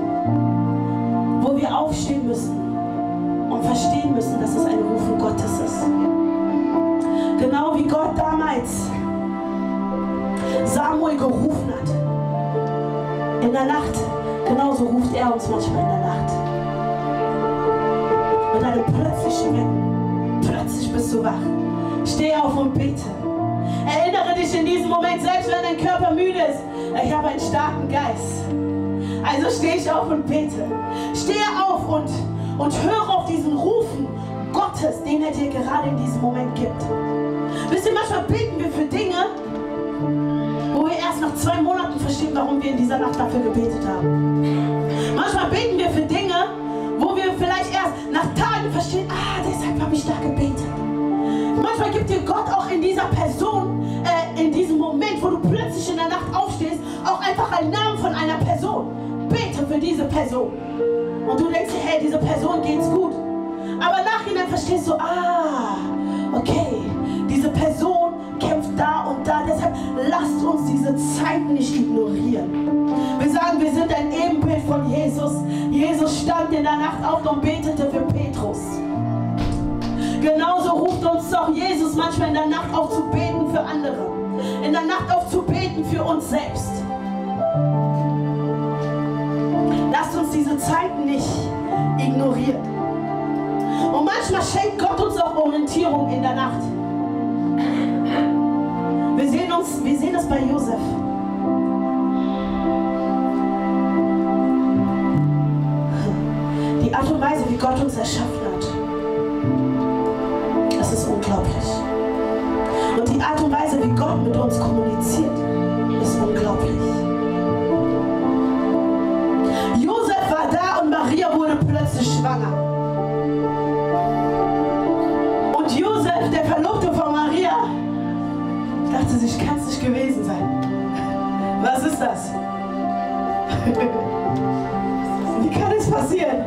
wo wir aufstehen müssen und verstehen müssen, dass es ein Rufen Gottes ist. Genau wie Gott damals Samuel gerufen hat. In der Nacht, genauso ruft er uns manchmal in der Nacht. Mit einem plötzlichen Wecken. Plötzlich bist du wach. Steh auf und bete. Erinnere dich in diesem Moment, selbst wenn dein Körper müde ist, ich habe einen starken Geist. Also stehe ich auf und bete. Stehe auf und höre auf diesen Rufen Gottes, den er dir gerade in diesem Moment gibt. Wisst ihr, manchmal beten wir für Dinge, wo wir erst nach 2 Monaten verstehen, warum wir in dieser Nacht dafür gebetet haben. Manchmal beten wir für Dinge, wo wir vielleicht erst nach Tagen verstehen, deshalb habe ich da gebetet. Manchmal gibt dir Gott auch in dieser Person, in diesem Moment, wo du plötzlich in der Nacht aufstehst, auch einfach einen Namen von einer Person. Bete für diese Person. Und du denkst dir, hey, diese Person geht's gut. Aber nachhinein verstehst du, okay, diese Person kämpft da und da. Deshalb lasst uns diese Zeiten nicht ignorieren. Wir sagen, wir sind ein Ebenbild von Jesus. Jesus stand in der Nacht auf und betete für Petrus. Genauso ruft uns doch Jesus manchmal in der Nacht auf zu beten für andere. In der Nacht auf zu beten für uns selbst. Lasst uns diese Zeiten nicht ignorieren. Und manchmal schenkt Gott uns auch Orientierung in der Nacht. Wir wir sehen das bei Josef. Die Art und Weise, wie Gott uns erschaffen hat, das ist unglaublich. Und die Art und Weise, wie Gott mit uns kommuniziert, ist unglaublich. Josef war da und Maria wurde plötzlich schwanger. Und Josef, der Verlobte von Maria, dachte sich, kann es nicht gewesen sein. Was ist das? Wie kann es passieren?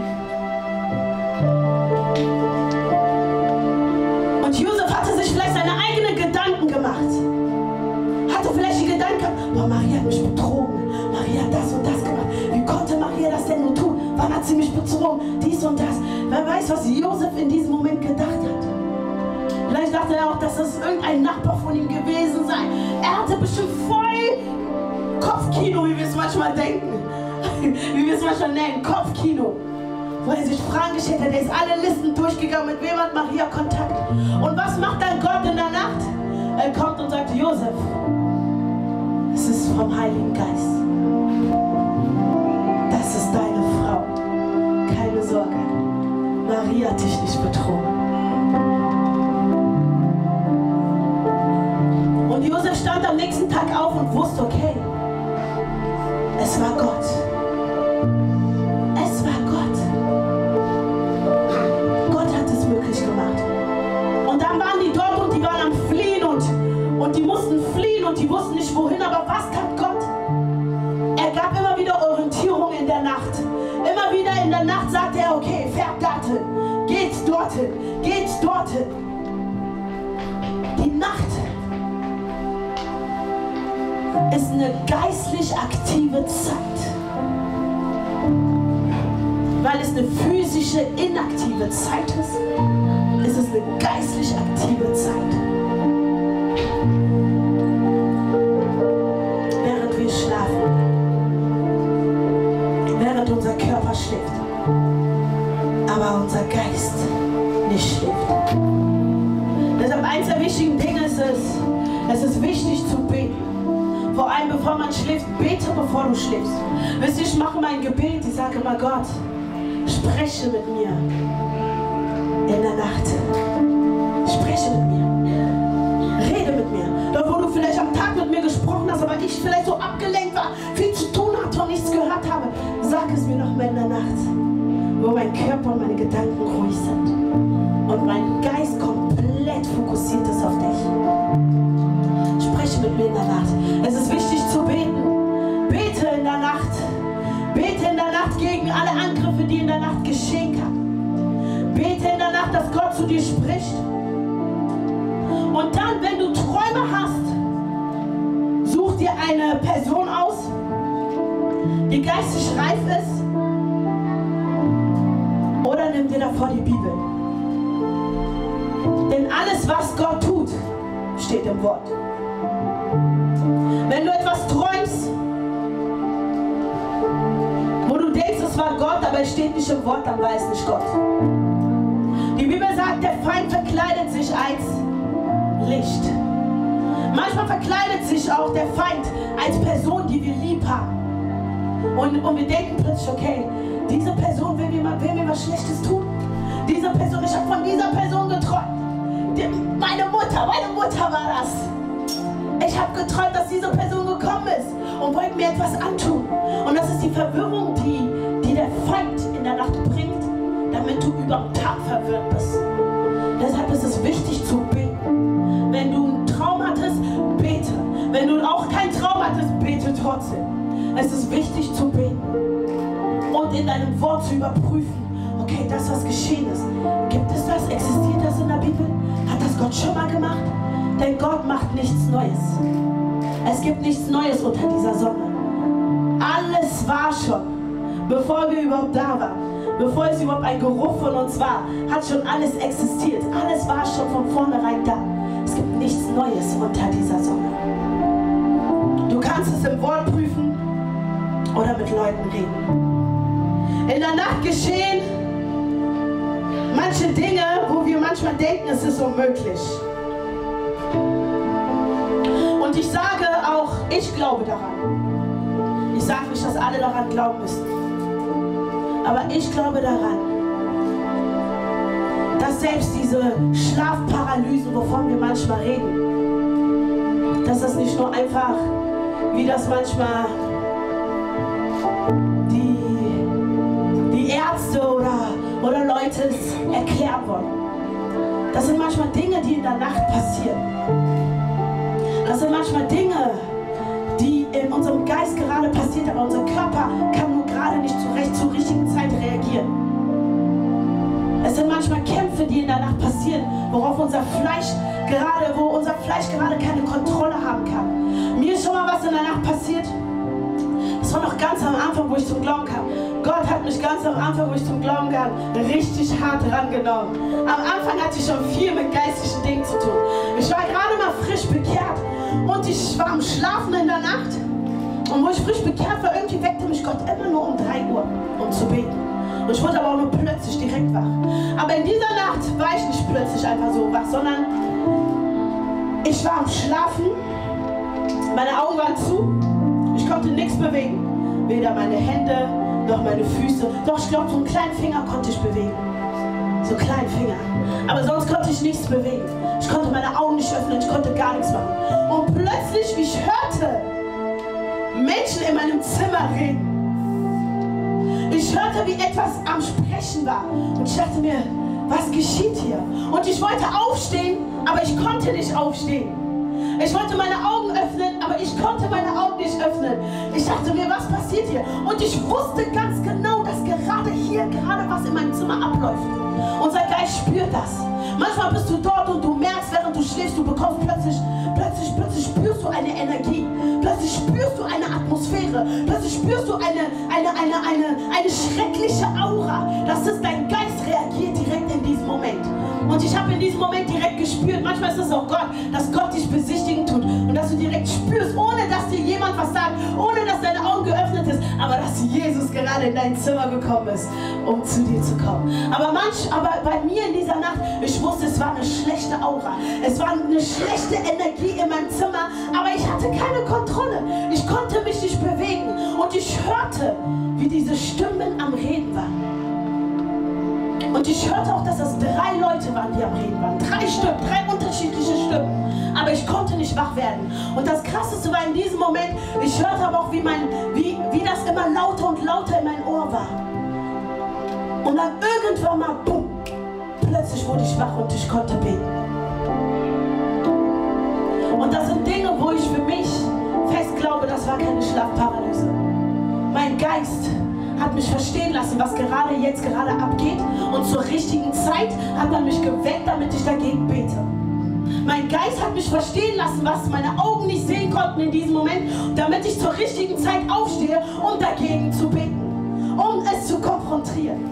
Und Josef hatte sich vielleicht seine eigenen Gedanken gemacht. Hatte vielleicht die Gedanken, oh, Maria hat mich betrogen. Maria hat das und das gemacht. Wie konnte Maria das denn nur tun? Wann hat sie mich betrogen? Dies und das. Wer weiß, was Josef in diesem Moment gedacht hat. Vielleicht dachte er auch, dass es irgendein Nachbar von ihm gewesen sei. Er hatte bestimmt voll Kopfkino, wie wir es manchmal denken. Wie wir es manchmal nennen, Kopfkino. Wo er sich Fragen gestellt hat, er ist alle Listen durchgegangen, mit wem hat Maria Kontakt. Und was macht dann Gott in der Nacht? Er kommt und sagt, Josef, es ist vom Heiligen Geist. Das ist deine Frau. Keine Sorge, Maria hat dich nicht betrogen. Und Josef stand am nächsten Tag auf und wusste, okay, es war Gott. Es war Gott. Gott hat es möglich gemacht. Und dann waren die dort und die waren am Fliehen und die mussten fliehen und die wussten nicht wohin, aber was tat Gott? Er gab immer wieder Orientierung in der Nacht. Immer wieder in der Nacht sagte er, okay, fährt dorthin, geht dorthin, geht dorthin. Die Nacht ist eine geistlich aktive Zeit. Weil es eine physische, inaktive Zeit ist, ist es eine geistlich aktive Zeit. Während wir schlafen, während unser Körper schläft, aber unser Geist nicht schläft. Deshalb eins der wichtigen Dinge ist es ist wichtig zu beten. Vor allem bevor man schläft, bete bevor du schläfst. Wisst ihr, ich mache mein Gebet, ich sage immer, Gott, spreche mit mir in der Nacht. Spreche mit mir. Rede mit mir. Dort, wo du vielleicht am Tag mit mir gesprochen hast, aber ich vielleicht so abgelenkt war, viel zu tun hatte und nichts gehört habe, sag es mir noch mal in der Nacht, wo mein Körper und meine Gedanken ruhig sind und mein Geist komplett fokussiert ist auf dich. Spreche mit mir in der Nacht. Es ist wichtig zu beten. Bete in der Nacht. Bete in der Nacht gegen alle Angriffe, die in der Nacht geschehen kann. Bete in der Nacht, dass Gott zu dir spricht. Und dann, wenn du Träume hast, such dir eine Person aus, die geistig reif ist, oder nimm dir davor die Bibel. Denn alles, was Gott tut, steht im Wort. Wenn du etwas träumst, wo du denkst, es war Gott, aber es steht nicht im Wort, dann war es nicht Gott. Die Bibel sagt, der Feind verkleidet sich als Licht. Manchmal verkleidet sich auch der Feind als Person, die wir lieb haben. Und wir denken plötzlich, okay, diese Person will mir was Schlechtes tun. Diese Person, ich habe von dieser Person geträumt. Meine Mutter war das. Ich habe geträumt, dass diese Person gekommen ist und wollte mir etwas antun. Und das ist die Verwirrung, die der Feind in der Nacht bringt, damit du über den Tag verwirrt bist. Deshalb ist es wichtig zu beten. Wenn du einen Traum hattest, bete. Wenn du auch keinen Traum hattest, bete trotzdem. Es ist wichtig zu beten und in deinem Wort zu überprüfen. Okay, das, was geschehen ist, gibt es das? Existiert das in der Bibel? Hat das Gott schon mal gemacht? Denn Gott macht nichts Neues. Es gibt nichts Neues unter dieser Sonne. Alles war schon, bevor wir überhaupt da waren. Bevor es überhaupt ein Geruch von uns war, hat schon alles existiert. Alles war schon von vornherein da. Es gibt nichts Neues unter dieser Sonne. Du kannst es im Wort prüfen oder mit Leuten reden. In der Nacht geschehen manche Dinge, wo wir manchmal denken, es ist unmöglich. Und ich sage Ich glaube daran. Ich sage nicht, dass alle daran glauben müssen. Aber ich glaube daran, dass selbst diese Schlafparalysen, wovon wir manchmal reden, dass das nicht nur einfach, wie das manchmal die Ärzte oder Leute erklären wollen. Das sind manchmal Dinge, die in der Nacht passieren. Das sind manchmal Dinge, die in unserem Geist gerade passiert, aber unser Körper kann nur gerade nicht zur richtigen Zeit reagieren. Es sind manchmal Kämpfe, die in der Nacht passieren, wo unser Fleisch gerade keine Kontrolle haben kann. Mir ist schon mal was in der Nacht passiert. Das war noch ganz am Anfang, wo ich zum Glauben kam. Gott hat mich ganz am Anfang, wo ich zum Glauben kam, richtig hart rangenommen. Am Anfang hatte ich schon viel mit geistlichen Dingen zu tun. Ich war gerade mal frisch bekehrt und ich war am Schlafen in der Nacht. Und wo ich frisch bekehrt war, irgendwie weckte mich Gott immer nur um 3 Uhr, um zu beten. Und ich wurde aber auch nur plötzlich direkt wach. Aber in dieser Nacht war ich nicht plötzlich einfach so wach, sondern ich war am Schlafen, meine Augen waren zu, ich konnte nichts bewegen. Weder meine Hände, noch meine Füße. Doch ich glaube, so einen kleinen Finger konnte ich bewegen. So einen kleinen Finger. Aber sonst konnte ich nichts bewegen. Ich konnte meine Augen nicht öffnen, ich konnte gar nichts machen. Und plötzlich, wie ich hörte, Menschen in meinem Zimmer reden. Ich hörte, wie etwas am Sprechen war. Und ich dachte mir, was geschieht hier? Und ich wollte aufstehen, aber ich konnte nicht aufstehen. Ich wollte meine Augen öffnen, aber ich konnte meine Augen nicht öffnen. Ich dachte mir, was passiert hier? Und ich wusste ganz genau, dass gerade was in meinem Zimmer abläuft. Unser Geist spürt das. Manchmal bist du dort und du merkst, während du schläfst, du bekommst plötzlich spürst du eine Energie. Plötzlich spürst du eine Atmosphäre. Plötzlich spürst du eine schreckliche Aura. Das ist, dein Geist reagiert direkt in diesem Moment. Und ich habe in diesem Moment direkt gespürt, manchmal ist es auch Gott, dass Gott dich besichtigen tut. Und dass du direkt spürst, ohne dass dir jemand was sagt, ohne dass deine Augen geöffnet ist, aber dass Jesus gerade in dein Zimmer gekommen ist, um zu dir zu kommen. Aber bei mir in dieser Nacht, ich wusste, es war eine schlechte Aura. Es war eine schlechte Energie in meinem Zimmer, aber ich hatte keine Kontrolle. Ich konnte mich nicht bewegen. Und ich hörte, wie diese Stimmen am Reden waren. Und ich hörte auch, dass das 3 Leute waren, die am Reden waren. 3 Stück, 3 unterschiedliche Stimmen. Aber ich konnte nicht wach werden. Und das Krasseste war in diesem Moment, ich hörte aber auch, wie das immer lauter und lauter in mein Ohr war. Und dann irgendwann mal, bumm, plötzlich wurde ich wach und ich konnte beten. Und das sind Dinge, wo ich für mich fest glaube, das war keine Schlafparalyse. Mein Geist hat mich verstehen lassen, was jetzt gerade abgeht. Und zur richtigen Zeit hat man mich geweckt, damit ich dagegen bete. Mein Geist hat mich verstehen lassen, was meine Augen nicht sehen konnten in diesem Moment, damit ich zur richtigen Zeit aufstehe, um dagegen zu beten, um es zu konfrontieren.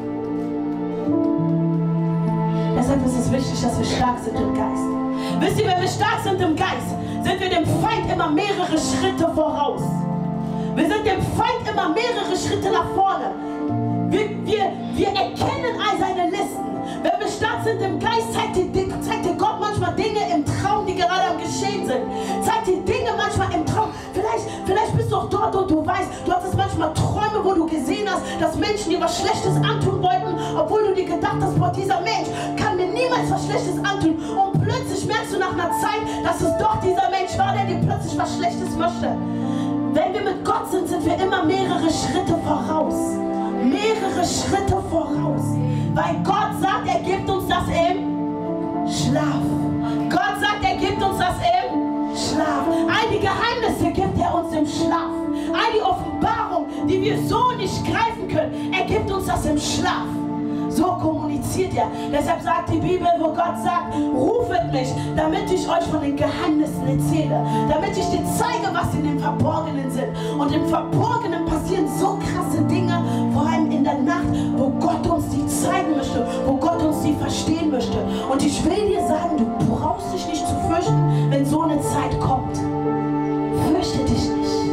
Deshalb ist es wichtig, dass wir stark sind im Geist. Wisst ihr, wenn wir stark sind im Geist, sind wir dem Feind immer mehrere Schritte voraus. Wir sind dem Feind immer mehrere Schritte nach vorne. Wir erkennen all seine Listen. Wenn wir stark sind im Geist, zeigt dir Gott manchmal Dinge im Traum, die gerade am Geschehen sind. Zeigt dir Dinge manchmal im Traum. Vielleicht bist du auch dort und du weißt, du hattest manchmal Träume, wo du gesehen hast, dass Menschen dir was Schlechtes antun wollten, obwohl du dir gedacht hast, boah, dieser Mensch kann mir niemals was Schlechtes antun. Und plötzlich merkst du nach einer Zeit, dass es doch dieser Mensch war, der dir plötzlich was Schlechtes möchte. Wenn wir mit Gott sind, sind wir immer mehrere Schritte voraus. Mehrere Schritte voraus. Weil Gott sagt, er gibt uns das im Schlaf. Gott sagt, er gibt uns das im Schlaf. All die Geheimnisse gibt er uns im Schlaf. All die Offenbarung, die wir so nicht greifen können, er gibt uns das im Schlaf. So kommuniziert er. Deshalb sagt die Bibel, wo Gott sagt, rufet mich, damit ich euch von den Geheimnissen erzähle. Damit ich dir zeige, was in dem Verborgenen sind. Und im Verborgenen passieren so krasse Dinge, vor allem in der Nacht, wo Gott uns die zeigen möchte, wo Gott uns die verstehen möchte. Und ich will dir sagen, du brauchst dich nicht zu fürchten, wenn so eine Zeit kommt. Fürchte dich nicht.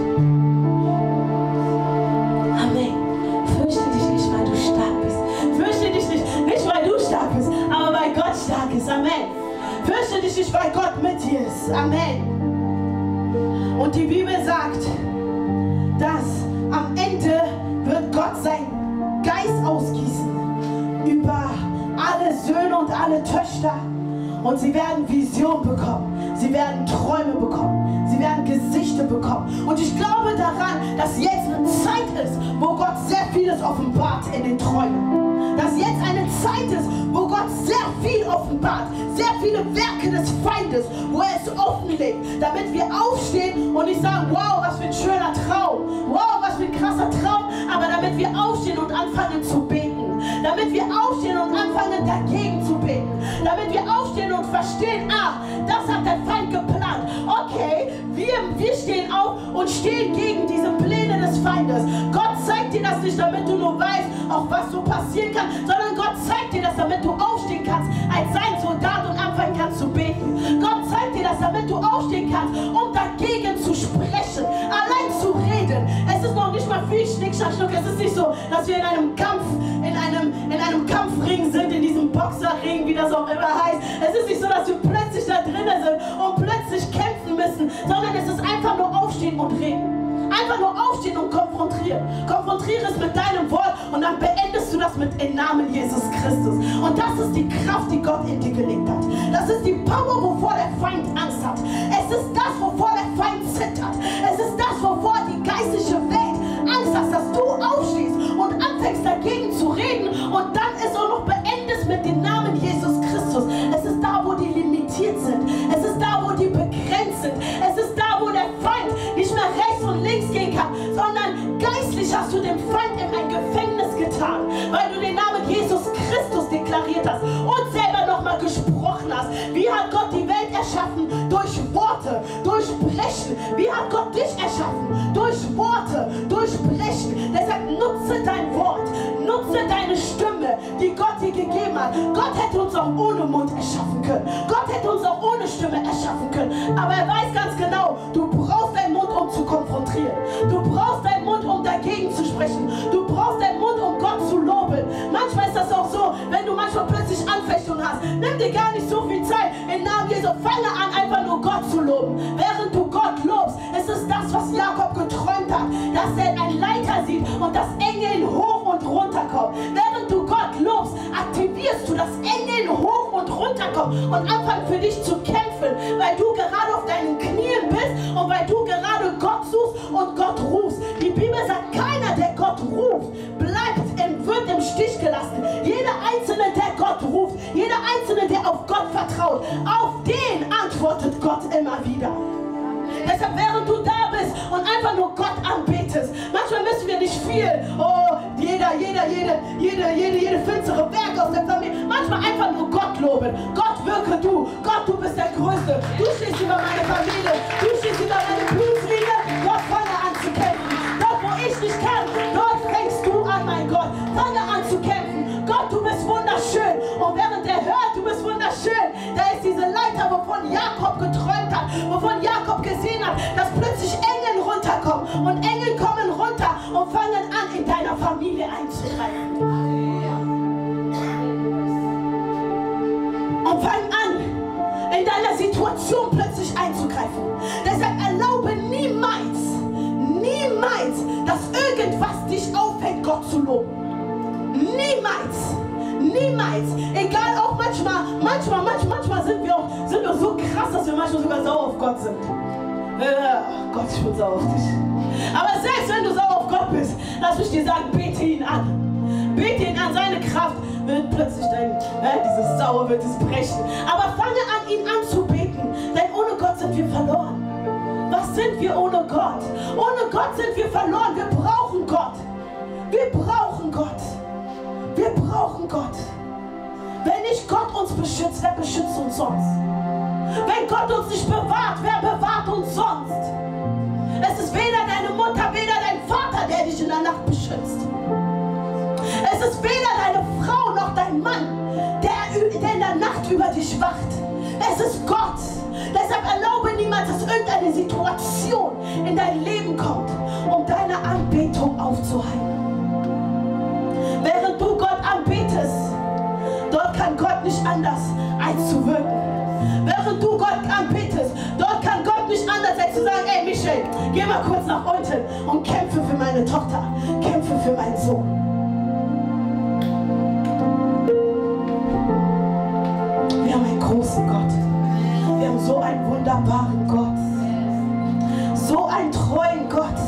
Amen. Fürchte dich nicht, weil du stark bist. Fürchte dich nicht, weil du stark bist, aber weil Gott stark ist. Amen. Fürchte dich nicht, weil Gott mit dir ist. Amen. Und die Bibel sagt, dass am Ende wird Gott seinen Geist ausgießen über alle Söhne und alle Töchter. Und sie werden Vision bekommen, sie werden Träume bekommen, sie werden Gesichter bekommen. Und ich glaube daran, dass jetzt eine Zeit ist, wo Gott sehr vieles offenbart in den Träumen. Dass jetzt eine Zeit ist, wo Gott sehr viel offenbart, sehr viele Werke des Feindes, wo er es offenlegt, damit wir aufstehen und nicht sagen, wow, was für ein schöner Traum, wow, was für ein krasser Traum, aber damit wir aufstehen und anfangen zu beten, damit wir aufstehen und anfangen dagegen zu beten, damit wir aufstehen und verstehen, das hat der Feind geplant. Okay, wir stehen auf und stehen gegen diese Pläne des Feindes. Gott zeigt dir das nicht, damit du nur weißt, auch was so passieren kann, sondern Gott zeigt dir das, damit du aufstehen kannst als sein Soldat und anfangen kannst zu beten. Gott zeigt dir das, damit du aufstehen kannst, um dagegen zu sprechen, allein zu reden. Es ist noch nicht mal viel Schnick, Schnack, Schnuck. Es ist nicht so, dass wir in einem Kampfring sind, in diesem Boxerring, wie das auch immer heißt. Es ist nicht so, dass wir plötzlich da drinnen sind und plötzlich kämpfen müssen, sondern es ist einfach nur aufstehen und reden. Einfach nur aufstehen und konfrontieren. Konfrontiere es mit deinem Wort und dann beendest du das mit dem Namen Jesus Christus. Und das ist die Kraft, die Gott in dir gelegt hat. Das ist die Power, wovor der Feind Angst hat. Es ist das, wovor der Feind zittert. Es ist das, wovor die geistliche Welt Angst hat, dass du aufstehst und anfängst dagegen zu reden und dann es auch noch beendest mit dem Namen Jesus Christus. Es ist da, wo die limitiert sind. Es ist da, wo die begrenzt sind. Es ist da, wo der Feind nicht mehr rechts und links gehen kann, sondern geistlich hast du dem Feind in ein Gefängnis getan, weil du den Namen Jesus Christus deklariert hast und selber nochmal gesprochen hast. Wie hat Gott die Welt erschaffen? Durch Worte, durch Brechen. Wie hat Gott dich erschaffen? Durch Worte, durch Brechen. Deshalb nutze dein Wort, nutze deine Stimme, die Gott dir gegeben hat. Gott hätte uns auch ohne Mund erschaffen können. Gott hätte uns auch ohne Stimme erschaffen können. Aber er weiß ganz genau, du brauchst deinen Mund, um zu konfrontieren. Du brauchst deinen Mund, um dagegen zu sprechen. Du brauchst deinen Mund, um Gott zu loben. Manchmal ist das auch so, wenn du manchmal plötzlich Anfechtung hast, nimm dir gar nicht so viel Zeit. Im Namen Jesu, fange an, einfach nur Gott zu loben. Während du Gott lobst, ist es das, was Jakob geträumt hat, dass er einen Leiter sieht und das Engel hoch und runter kommen. Während du Gott lobst, aktivierst du, dass Engel hoch und runter kommen und anfangen für dich zu kämpfen, weil du gerade auf deinen Knien bist und weil du gerade Gott suchst und Gott rufst. Die Bibel sagt, keiner, der Gott ruft, wird im Stich gelassen. Jeder Einzelne, der Gott ruft, jeder Einzelne, der auf Gott vertraut, auf den antwortet Gott immer wieder. Deshalb, während du da bist und einfach nur Gott anbetest, manchmal müssen wir nicht viel, jede finstere Werk aus der Familie, manchmal einfach nur Gott loben. Gott, wirke du. Gott, du bist der Größte. Du stehst über meine Familie. Du stehst über meine Blutlinie. Gott, fange an zu kämpfen. Dort, wo ich nicht kann, dort fängst du an, mein Gott. Fange an zu kämpfen. Gott, du bist wunderschön. Und während er hört, du bist wunderschön, da ist diese Leiter, wovon Jakob geträumt hat, wovon Jakob gesehen hat, dass plötzlich Engel runterkommen. Und Engel kommen runter und fangen an, in deiner Familie einzugreifen. Und fangen an, in deiner Situation plötzlich einzugreifen. Deshalb erlaube niemals, dass irgendwas dich aufhält, Gott zu loben. Niemals. Egal, auch manchmal sind wir so krass, dass wir manchmal sogar sauer auf Gott sind. Gott, ich bin sauer auf dich. Aber selbst wenn du sauer auf Gott bist, lass mich dir sagen, bete ihn an. Bete ihn an, seine Kraft wird plötzlich dieses Sauer wird es brechen. Aber fange an, ihn anzubeten, denn ohne Gott sind wir verloren. Was sind wir ohne Gott? Ohne Gott sind wir verloren. Wir brauchen Gott. Wir brauchen Gott. Wir brauchen Gott. Wenn nicht Gott uns beschützt, wer beschützt uns sonst? Wenn Gott uns nicht bewahrt, wer bewahrt uns sonst? Es ist weder deine Mutter, weder dein Vater, der dich in der Nacht beschützt. Es ist weder deine Frau noch dein Mann, der in der Nacht über dich wacht. Es ist Gott. Deshalb erlaube niemals, dass irgendeine Situation in dein Leben kommt, um deine Anbetung aufzuhalten. Während du Gott anbetest, dort kann Gott nicht anders als zu wirken. Während du Gott anbetest, dort kann Gott nicht anders als zu sagen, ey Michael, aufstehen. Geh mal kurz nach unten und kämpfe für meine Tochter. Kämpfe für meinen Sohn. Wir haben einen großen Gott. Wir haben so einen wunderbaren Gott. So einen treuen Gott.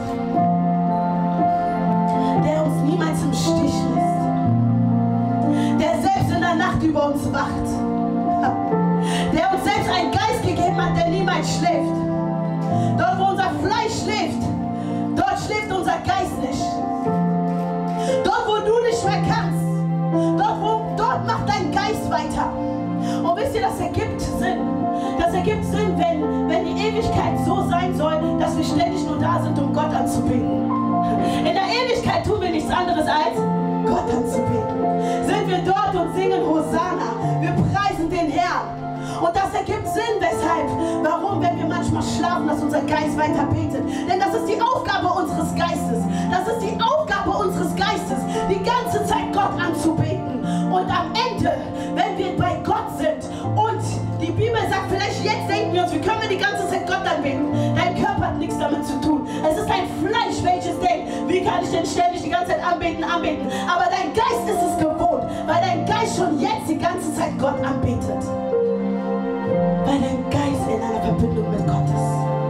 Der uns niemals im Stich lässt. Der selbst in der Nacht über uns wacht. Der uns selbst einen Geist gegeben hat, der niemals schläft. Dort, wo unser Fleisch schläft, dort schläft unser Geist nicht. Dort, wo du nicht mehr kannst, dort macht dein Geist weiter. Und wisst ihr, das ergibt Sinn. Das ergibt Sinn, wenn die Ewigkeit so sein soll, dass wir ständig nur da sind, um Gott anzubeten. In der Ewigkeit tun wir nichts anderes als Gott anzubeten. Sind wir dort und singen Hosanna. Wir preisen den Herrn. Und das ergibt Sinn, weshalb, warum, wenn wir manchmal schlafen, dass unser Geist weiter betet. Denn das ist die Aufgabe unseres Geistes. Das ist die Aufgabe unseres Geistes, die ganze Zeit Gott anzubeten. Und am Ende, wenn wir bei Gott sind und die Bibel sagt, vielleicht jetzt denken wir uns, wie können wir die ganze Zeit Gott anbeten? Dein Körper hat nichts damit zu tun. Es ist dein Fleisch, welches denkt, wie kann ich denn ständig die ganze Zeit anbeten? Aber dein Geist ist es gewohnt, weil dein Geist schon jetzt die ganze Zeit Gott anbetet. Weil dein Geist in einer Verbindung mit Gott ist.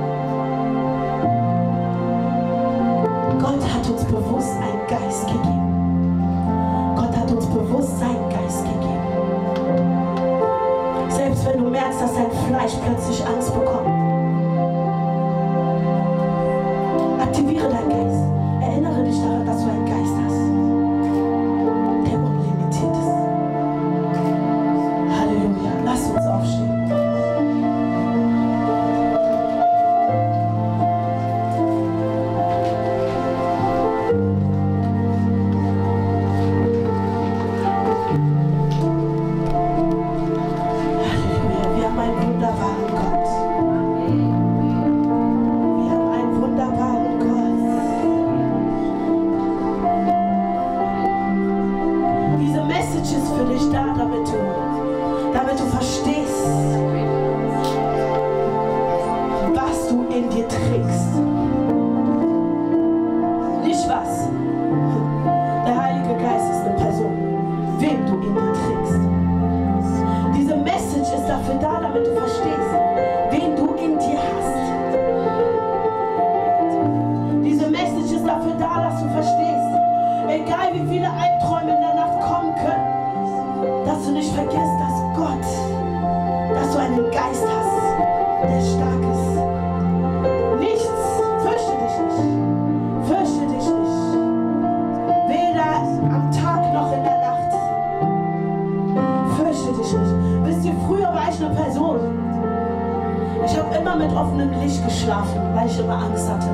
Gott hat uns bewusst einen Geist gegeben. Gott hat uns bewusst seinen Geist gegeben. Selbst wenn du merkst, dass dein Fleisch plötzlich Angst bekommt. Aktiviere deinen Geist. Erinnere dich daran, dass du einen Geist hast, der unlimitiert ist. Halleluja. Lass uns aufstehen. Damit du verstehst, was du in dir trägst. Nicht was. Der Heilige Geist ist eine Person, wen du in dir trägst. Diese Message ist dafür da, damit du verstehst, wen du in dir hast. Diese Message ist dafür da, dass du verstehst, egal wie viele Albträume in der Nacht kommen können, dass du nicht vergisst, dass du einen Geist hast, der stark ist. Nichts, fürchte dich nicht. Fürchte dich nicht. Weder am Tag noch in der Nacht. Fürchte dich nicht. Wisst ihr, früher war ich eine Person. Ich habe immer mit offenem Licht geschlafen, weil ich immer Angst hatte.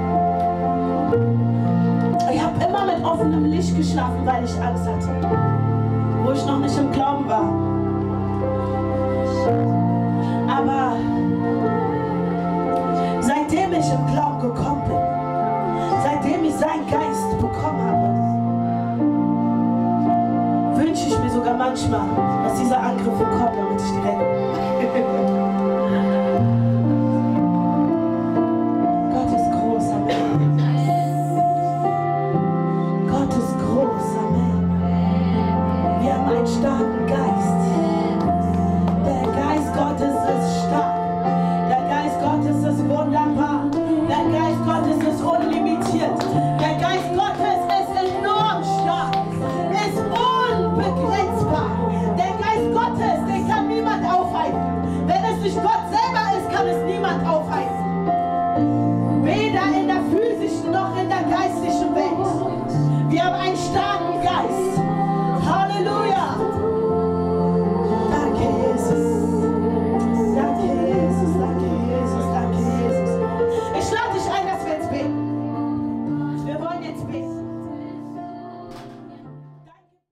Ich habe immer mit offenem Licht geschlafen, weil ich Angst hatte. Wo ich noch nicht im Glauben war. Aber seitdem ich im Glauben gekommen bin, seitdem ich seinen Geist bekommen habe, wünsche ich mir sogar manchmal, dass diese Angriffe kommen, damit ich die rette.